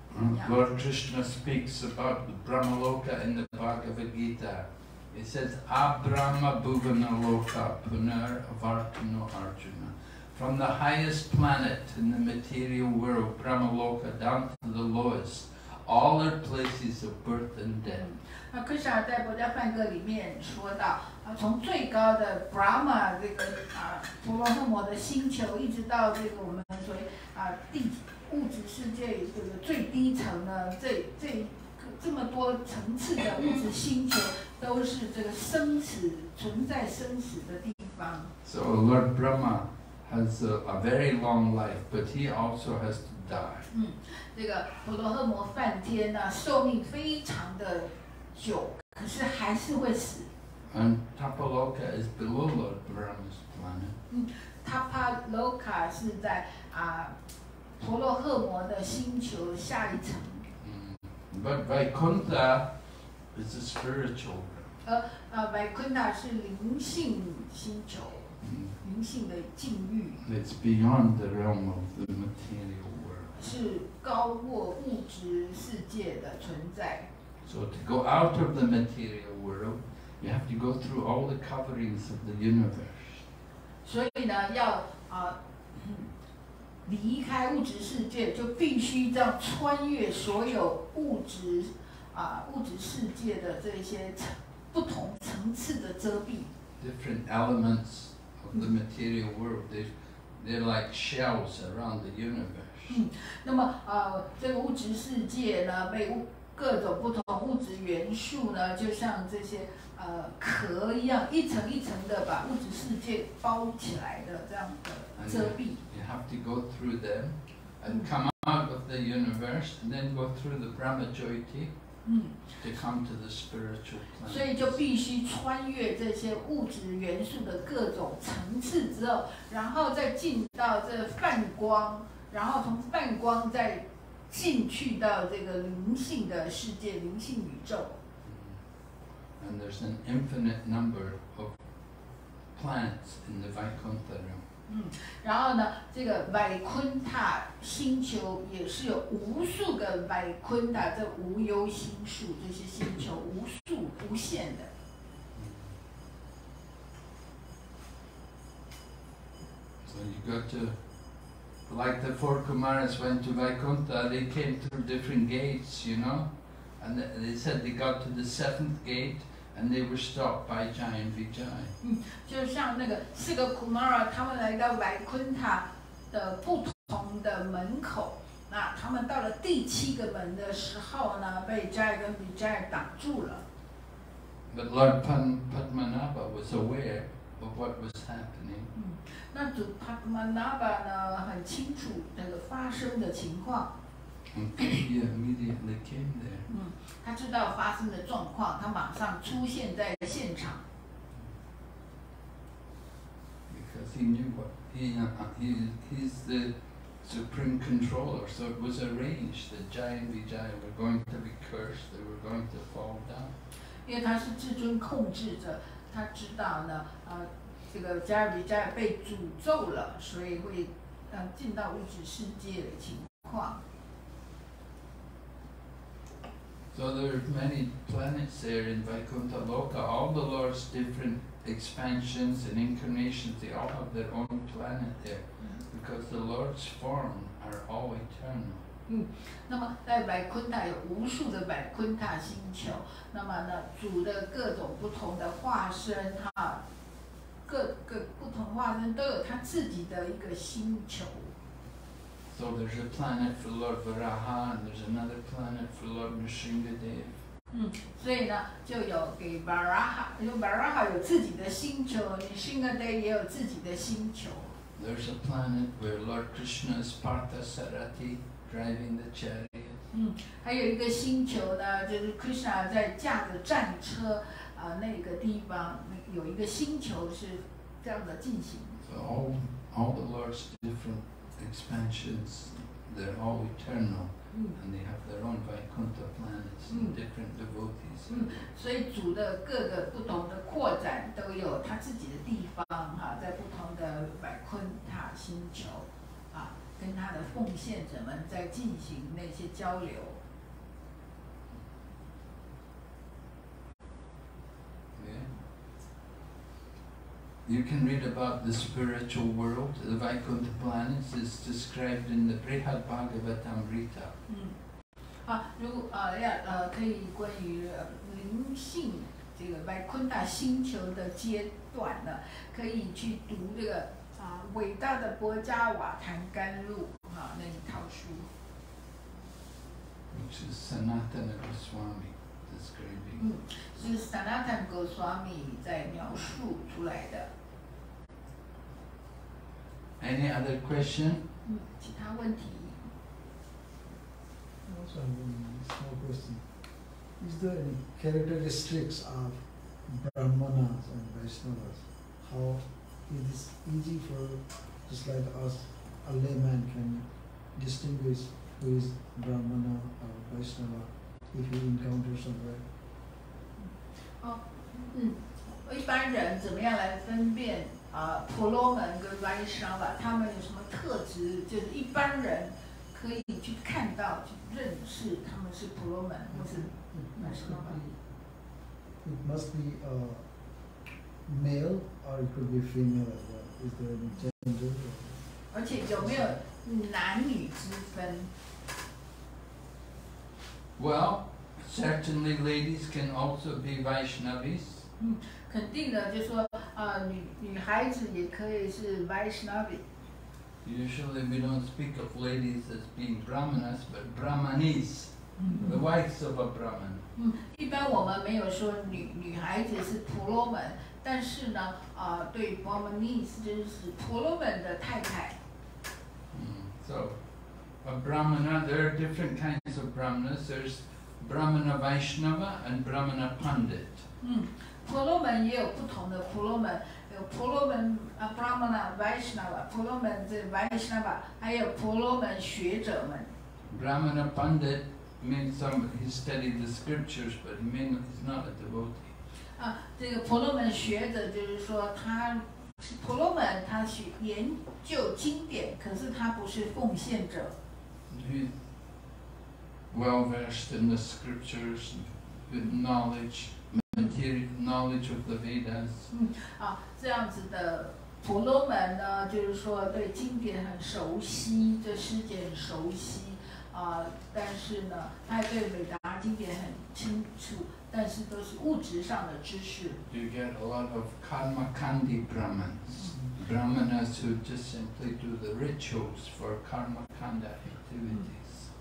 Lord Krishna speaks about the Brahmaloka in the Bhagavad Gita. He says, Abrahma Bhuvanaloka Punar Avartano Arjuna. From the highest planet in the material world, Brahmaloka, down to the lowest, all are places of birth and death. 那克什纳在《博迦梵歌》里面说到，从最高的 Brahma 这个婆罗诃摩的星球，一直到这个我们所谓物质世界这个最低层呢，这么多层次的物质星球，都是这个存在生死的地方。 So Lord Brahma has a very long life, but he also has to die. 这个婆罗诃摩梵天呢，寿命非常的久，可是还是会死。 And Tapaloka is below Lord Brahma's planet. Tapaloka 是在婆罗诃摩的星球下一层。 But Vaikuntha is a spiritual realm. Vaikuntha 是灵性星球，灵性的境遇。 It's beyond the realm of the material world. 是高过物质世界的存在。 So to go out of the material world, you have to go through all the coverings of the universe. 所以呢，要离开物质世界，就必须这样穿越所有物质世界的这些不同层次的遮蔽。 Different elements of the material world, they're like shells around the universe. 那么这个物质世界呢，被各种不同物质元素呢，就像这些壳一样，一层一层的把物质世界包起来的这样的遮蔽。 You have to go through them and come out of the universe, and then go through the Brahmajyoti to come to the spiritual planet. 所以就必须穿越这些物质元素的各种层次之后，然后再进到这泛光，然后从泛光再进去到这个灵性的世界、灵性宇宙。 And there's an infinite number of planets in the Vaikuntha realm. 然后呢，这个vaik昆塔星球也是有无数个vaik昆塔，这无忧星数，这些星球无限的。 So you go to, like the four Kumaras went to Vaikuntha, they came through different gates, you know, and they said they got to the 7th gate and they were stopped by Jai and Vijay. 就像那个4个 Kumara 他们来到vaik昆塔的不同的门口，那他们到了第7个门的时候呢，被 Jai 跟 Vijay 挡住了。 But Lord Padmanabha was aware of what was happening. 那主 Padmanabha 呢，很清楚这个发生的情况。 And he immediately came there. 他知道发生的状况，他马上出现在现场。 Because he knew what he's the supreme controller, so it was arranged that Jai and Vijay were going to be cursed, they were going to fall down. 因为他是至尊控制者，他知道呢，这个 Jai Vijay 被诅咒了，所以会进到物质世界的情况。 So there are many planets there in Vaikuntha Loka. All the Lord's different expansions and incarnations, they all have their own planet there, because the Lord's form are all eternal. 那么在vaik昆塔有无数的vaik昆塔星球，那么呢，主的各种不同的化身各个不同化身都有他自己的一个星球。 So there's a planet for Lord Varaha, and there's another planet for Lord Nrsingadev. 所以呢，就有给 Varaha 有自己的星球 ，Nrsingadev 也有自己的星球。 There's a planet where Lord Krishna is Parthasarathi, driving the chariot. 还有一个星球呢，就是 Krishna 在驾着战车那个地方，有一个星球是这样的进行。 So all the Lord's different expansions, they're all eternal, and they have their own Vaikuntha planets and different devotees. 所以主的各个不同的扩展都有他自己的地方在不同的vaik昆塔星球跟他的奉献者们在进行那些交流。 You can read about the spiritual world, the Vaikuntha planets, is described in the Brihad Bhagavatamrita. 可以关于灵性这个Vaikuntha星球的阶段呢，可以去读这个伟大的波迦瓦坛甘露那一套书。 Which is Sanatana Goswami describing. 是 Sanatana Goswami 在描述出来的。 Any other question? 其他问题？ Also, one small question. Is there any characteristics of Brahmanas and Vaishnavas? How is this easy for, just like us, a layman can distinguish who is Brahmana or Vaishnava if he encounters somewhere? 一般人怎么样来分辨婆罗门跟 Vaishnava 他们有什么特质？就是一般人可以去看到、去认识他们是婆罗门或是 Vaishnava。 It must be male or it could be female as well. Is there any gender? 而且有没有男女之分？ Well, certainly ladies can also be Vaishnavis. 肯定的，就说女孩子也可以是 Vaishnavi。 Usually we don't speak of ladies as being Brahmanas, but Brahmanis, the wives of a Brahman. 一般我们没有说女孩子是婆罗门，但是呢，对 Brahmanis 就是婆罗门的太太。 So, a Brahmana, there are different kinds of Brahmanas. There's Brahmana Vaishnava and Brahmana Pandit. 婆罗门也有不同的婆罗门，有婆罗门Brahmana Vaishnava， 婆罗门这 Vaishnava， 还有婆罗门学者们。 Brahmana Pandit means somebody who studied the scriptures, but he's not a devotee. 这个婆罗门学者就是说他是婆罗门，他去研究经典，可是他不是奉献者。 He's well versed in the scriptures, with knowledge. Material knowledge of the Vedas. 这样子的婆罗门呢，就是说对经典很熟悉，对诗简很熟悉，但是呢，他对伟达经典很清楚，但是都是物质上的知识。 You get a lot of karmakandi Brahmins, Brahmanas who just simply do the rituals for karmakanda activities.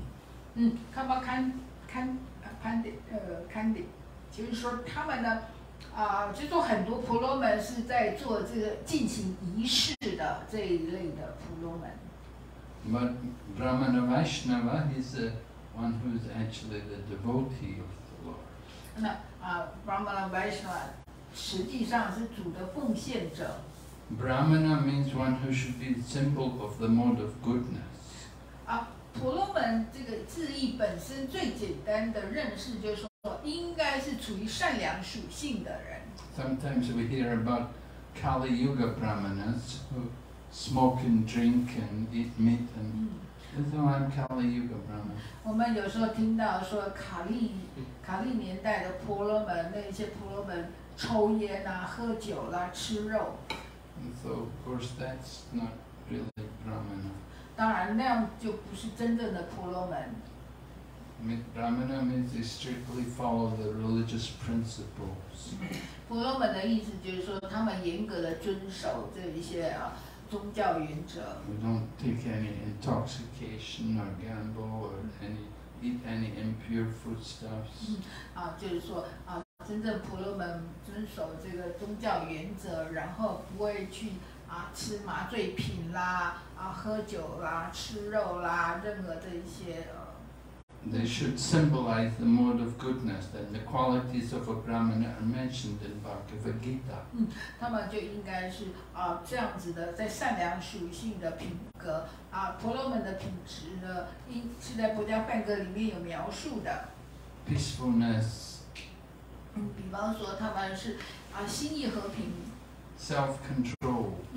Kandi 就是说他们呢，就说很多婆罗门是在做这个进行仪式的这一类的婆罗门。 But Brahmana Vaishnava, he's the one who's actually the devotee of the Lord. 那Brahmana Vaishnava 实际上是主的奉献者。 Brahmana means one who should be the symbol of the mode of goodness. 婆罗门这个字义本身最简单的认识就是说，应该是处于善良属性的人。 Sometimes we hear about Kali Yuga Brahmanas who smoke and drink and eat meat and so I'm Kali Yuga Brahman. 我们有时候听到说卡利年代的婆罗门，那些婆罗门抽烟喝酒吃肉。 And so of course that's not really Brahmana. 当然那样就不是真正的婆罗门。 Brahmana means they strictly follow the religious principles. 婆罗门的意思就是说，他们严格的遵守这一些宗教原则。 We don't take any intoxication or gamble or eat any impure foodstuffs. 就是说真正婆罗门遵守这个宗教原则，然后不会去吃麻醉品喝酒吃肉任何的一些。 They should symbolize the mode of goodness, and the qualities of a Brahmana are mentioned in Bhagavad Gita. 他们就应该是这样子的，在善良属性的品格婆罗门的品质呢，是在《博迦梵歌》里面有描述的。 Peacefulness. 比方说他们是心意和平。 Self-control.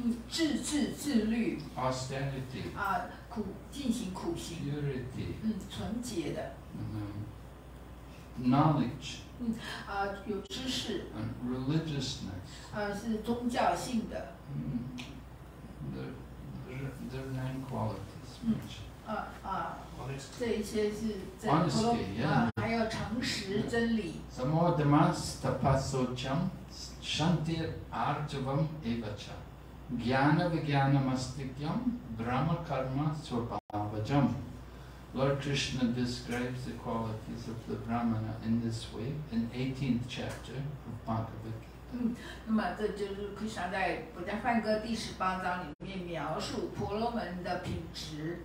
自律 austerity, 进行苦行， purity, 纯洁的， knowledge, 有知识， and religiousness. 是宗教性的， There are 9 qualities mentioned. 这一些是在 Honesty, yeah. 还有诚实、真理。 Samodamas tapasocham shantir arjavam evacha. Jnana vijnanamastikam brahma karma swabhavajam. Lord Krishna describes the qualities of the Brahmana in this way in 18th chapter of Bhagavad Gita. 那么这就是krishna在《补家梵歌》第18章里面描述婆罗门的品质。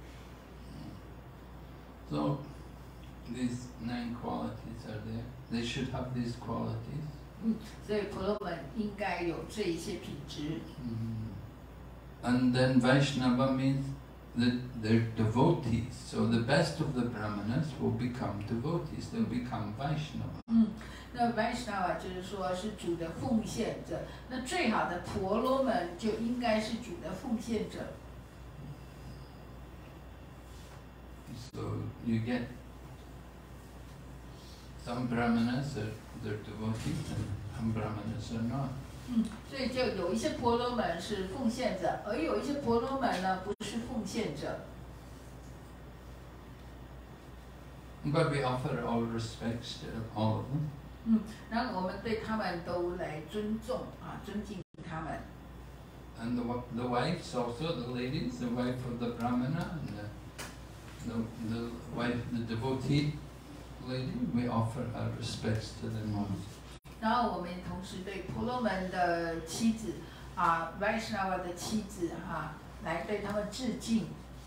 So these 9 qualities are there. They should have these qualities. 所以婆罗门应该有这一些品质。 And then Vaishnava means that they're devotees. So the best of the Brahmanas will become devotees. They'll become Vaishnava. 那 Vaishnava 就是说是主的奉献者，那最好的婆罗门就应该是主的奉献者。 So you get some Brahmanas they're devotees and some Brahmanas are not. 所以就有一些婆罗门是奉献者，而有一些婆罗门呢不是奉献者。 But we offer all respects to all of them. 然后我们对他们都来尊重尊敬他们。 And the wives also, the ladies, the wife of the Brahmana and the wife, the devotee lady, we offer our respects to them also. 然后我们同时对婆罗门的妻子Vaishnava 的妻子来对他们致敬。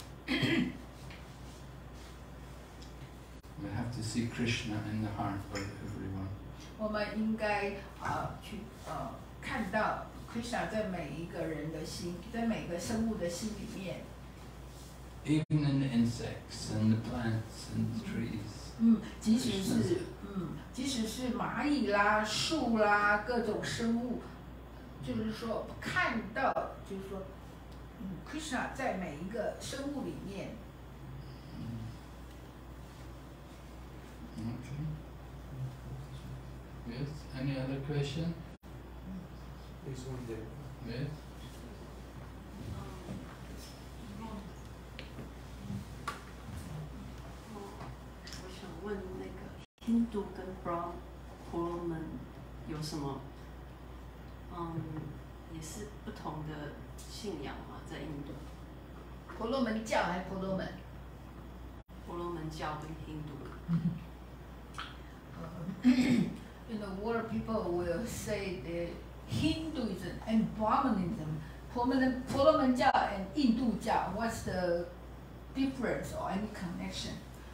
We have to see Krishna in the heart of everyone. 我们应该去看到 Krishna 在每一个人的心，在每个生物的心里面。 Even in the insects and the plants and the trees. 即使是蚂蚁啦、树啦，各种生物，就是说看到，就是说，Krishna 在每一个生物里面。 Okay. Yes. Any other question? There's one there. Yes. 我想问那个印度跟婆罗门有什么也是不同的信仰吗？在印度？ 婆罗门教还是婆罗门？ 婆罗门教跟印度。 In the world, people will say the Hinduism and Brahmanism, 婆罗门教 and 印度教 what's the difference or any connection?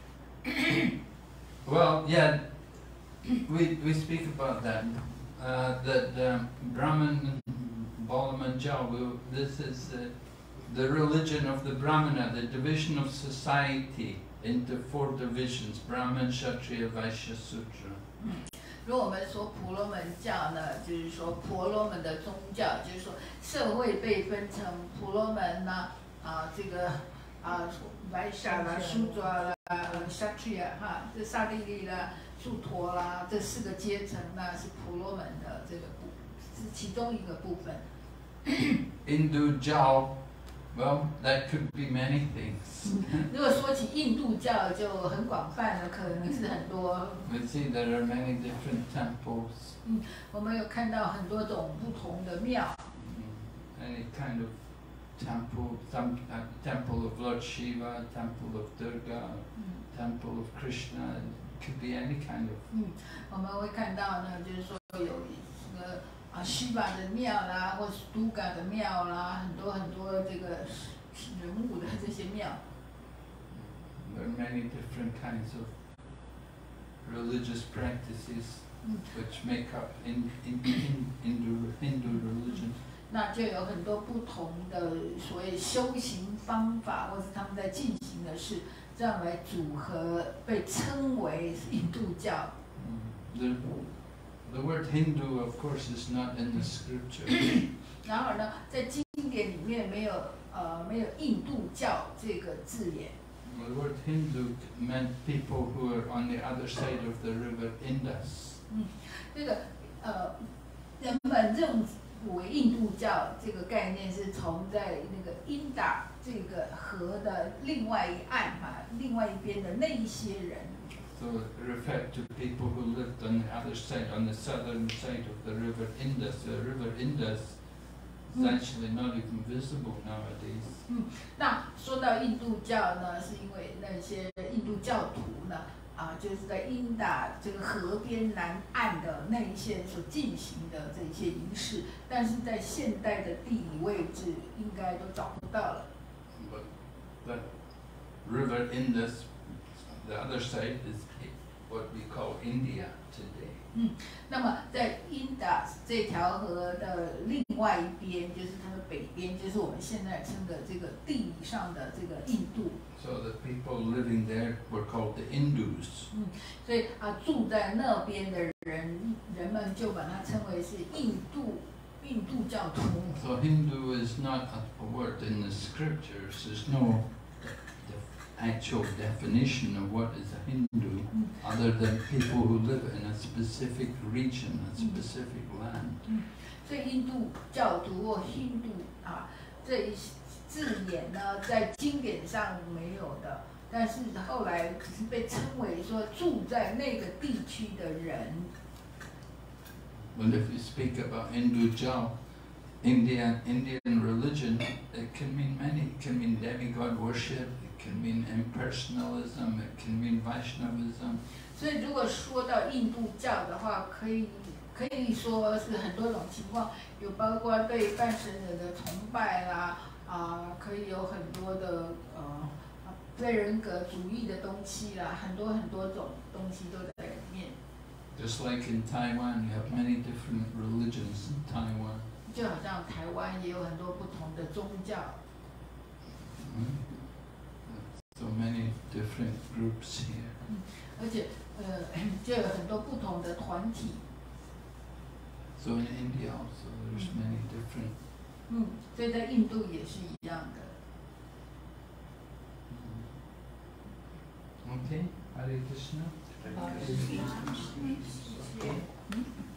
Well, yeah, we speak about that. That Brahman Balamanjal, this is the religion of the Brahmana, the division of society into 4 divisions: Brahman, Kshatriya, Vaishya, Sudra. 如果我们说婆罗门教呢，就是说婆罗门的宗教，就是说社会被分成婆罗门呐这个Vaishya 啦、Sudra 啦、Kshatriya 这刹帝利啦、树陀啦这4个阶层，那是婆罗门的这个是其中一个部分。 Hindu Jal, well, that could be many things. 如果说起印度教就很广泛了，可能是很多。 We see there are many different temples. 我们有看到很多种不同的庙。 Any kind of temple, some temple of Lord Shiva, temple of Durga, temple of Krishna. It could be any kind of. 我们会看到呢，就是说有这个Shiva 的庙啦，或是 Durga 的庙啦，很多很多这个人物的这些庙。 There are many different kinds of religious practices which make up Hindu religion. 那就有很多不同的所谓修行方法，或是他们在进行的事，这样来组合，被称为印度教。 The word Hindu, of course, is not in the scripture. 然后呢，在经典里面没有印度教这个字眼。 The word Hindu meant people who are on the other side of the river Indus. 这个人们认为印度教这个概念是从在那个英达这个河的另外一岸另外一边的那一些人。 So it referred to people who lived on the other side, on the southern side of the river Indus. The river Indus is actually not even visible nowadays. 那说到印度教呢，是因为那些印度教徒呢，就是在英达这个河边南岸的那一些所进行的这些仪式，但是在现代的地理位置应该都找不到了。 But the river Indus, the other side is what we call India today. 那么在英达这条河的另外一边，就是它的北边，就是我们现在称的这个地理上的这个印度。 So the people living there were called the Hindus. 所以住在那边的人们就把它称为是印度教徒。 So Hindu is not a word in the scriptures. There's no actual definition of what is a Hindu, other than people who live in a specific region, a specific land. 所以印度教徒或印度这一字眼呢，在经典上没有的，但是后来只是被称为说住在那个地区的人。 But if you speak about Indian religion, it can mean many. It can mean demigod worship. It can mean impersonalism. It can mean Vaishnavism. 所以如果说到印度教的话，可以说是很多种情况，有包括对半神人的崇拜啦，可以有很多的非人格主义的东西啦，很多种东西都在里面。 Just like in Taiwan, you have many different religions in Taiwan. 就好像台湾也有很多不同的宗教。 So many different groups here. 而且就有很多不同的团体。 So in India also, there's many different. 所以在印度也是一样的。 Okay, Hare Krishna. Hare Krishna.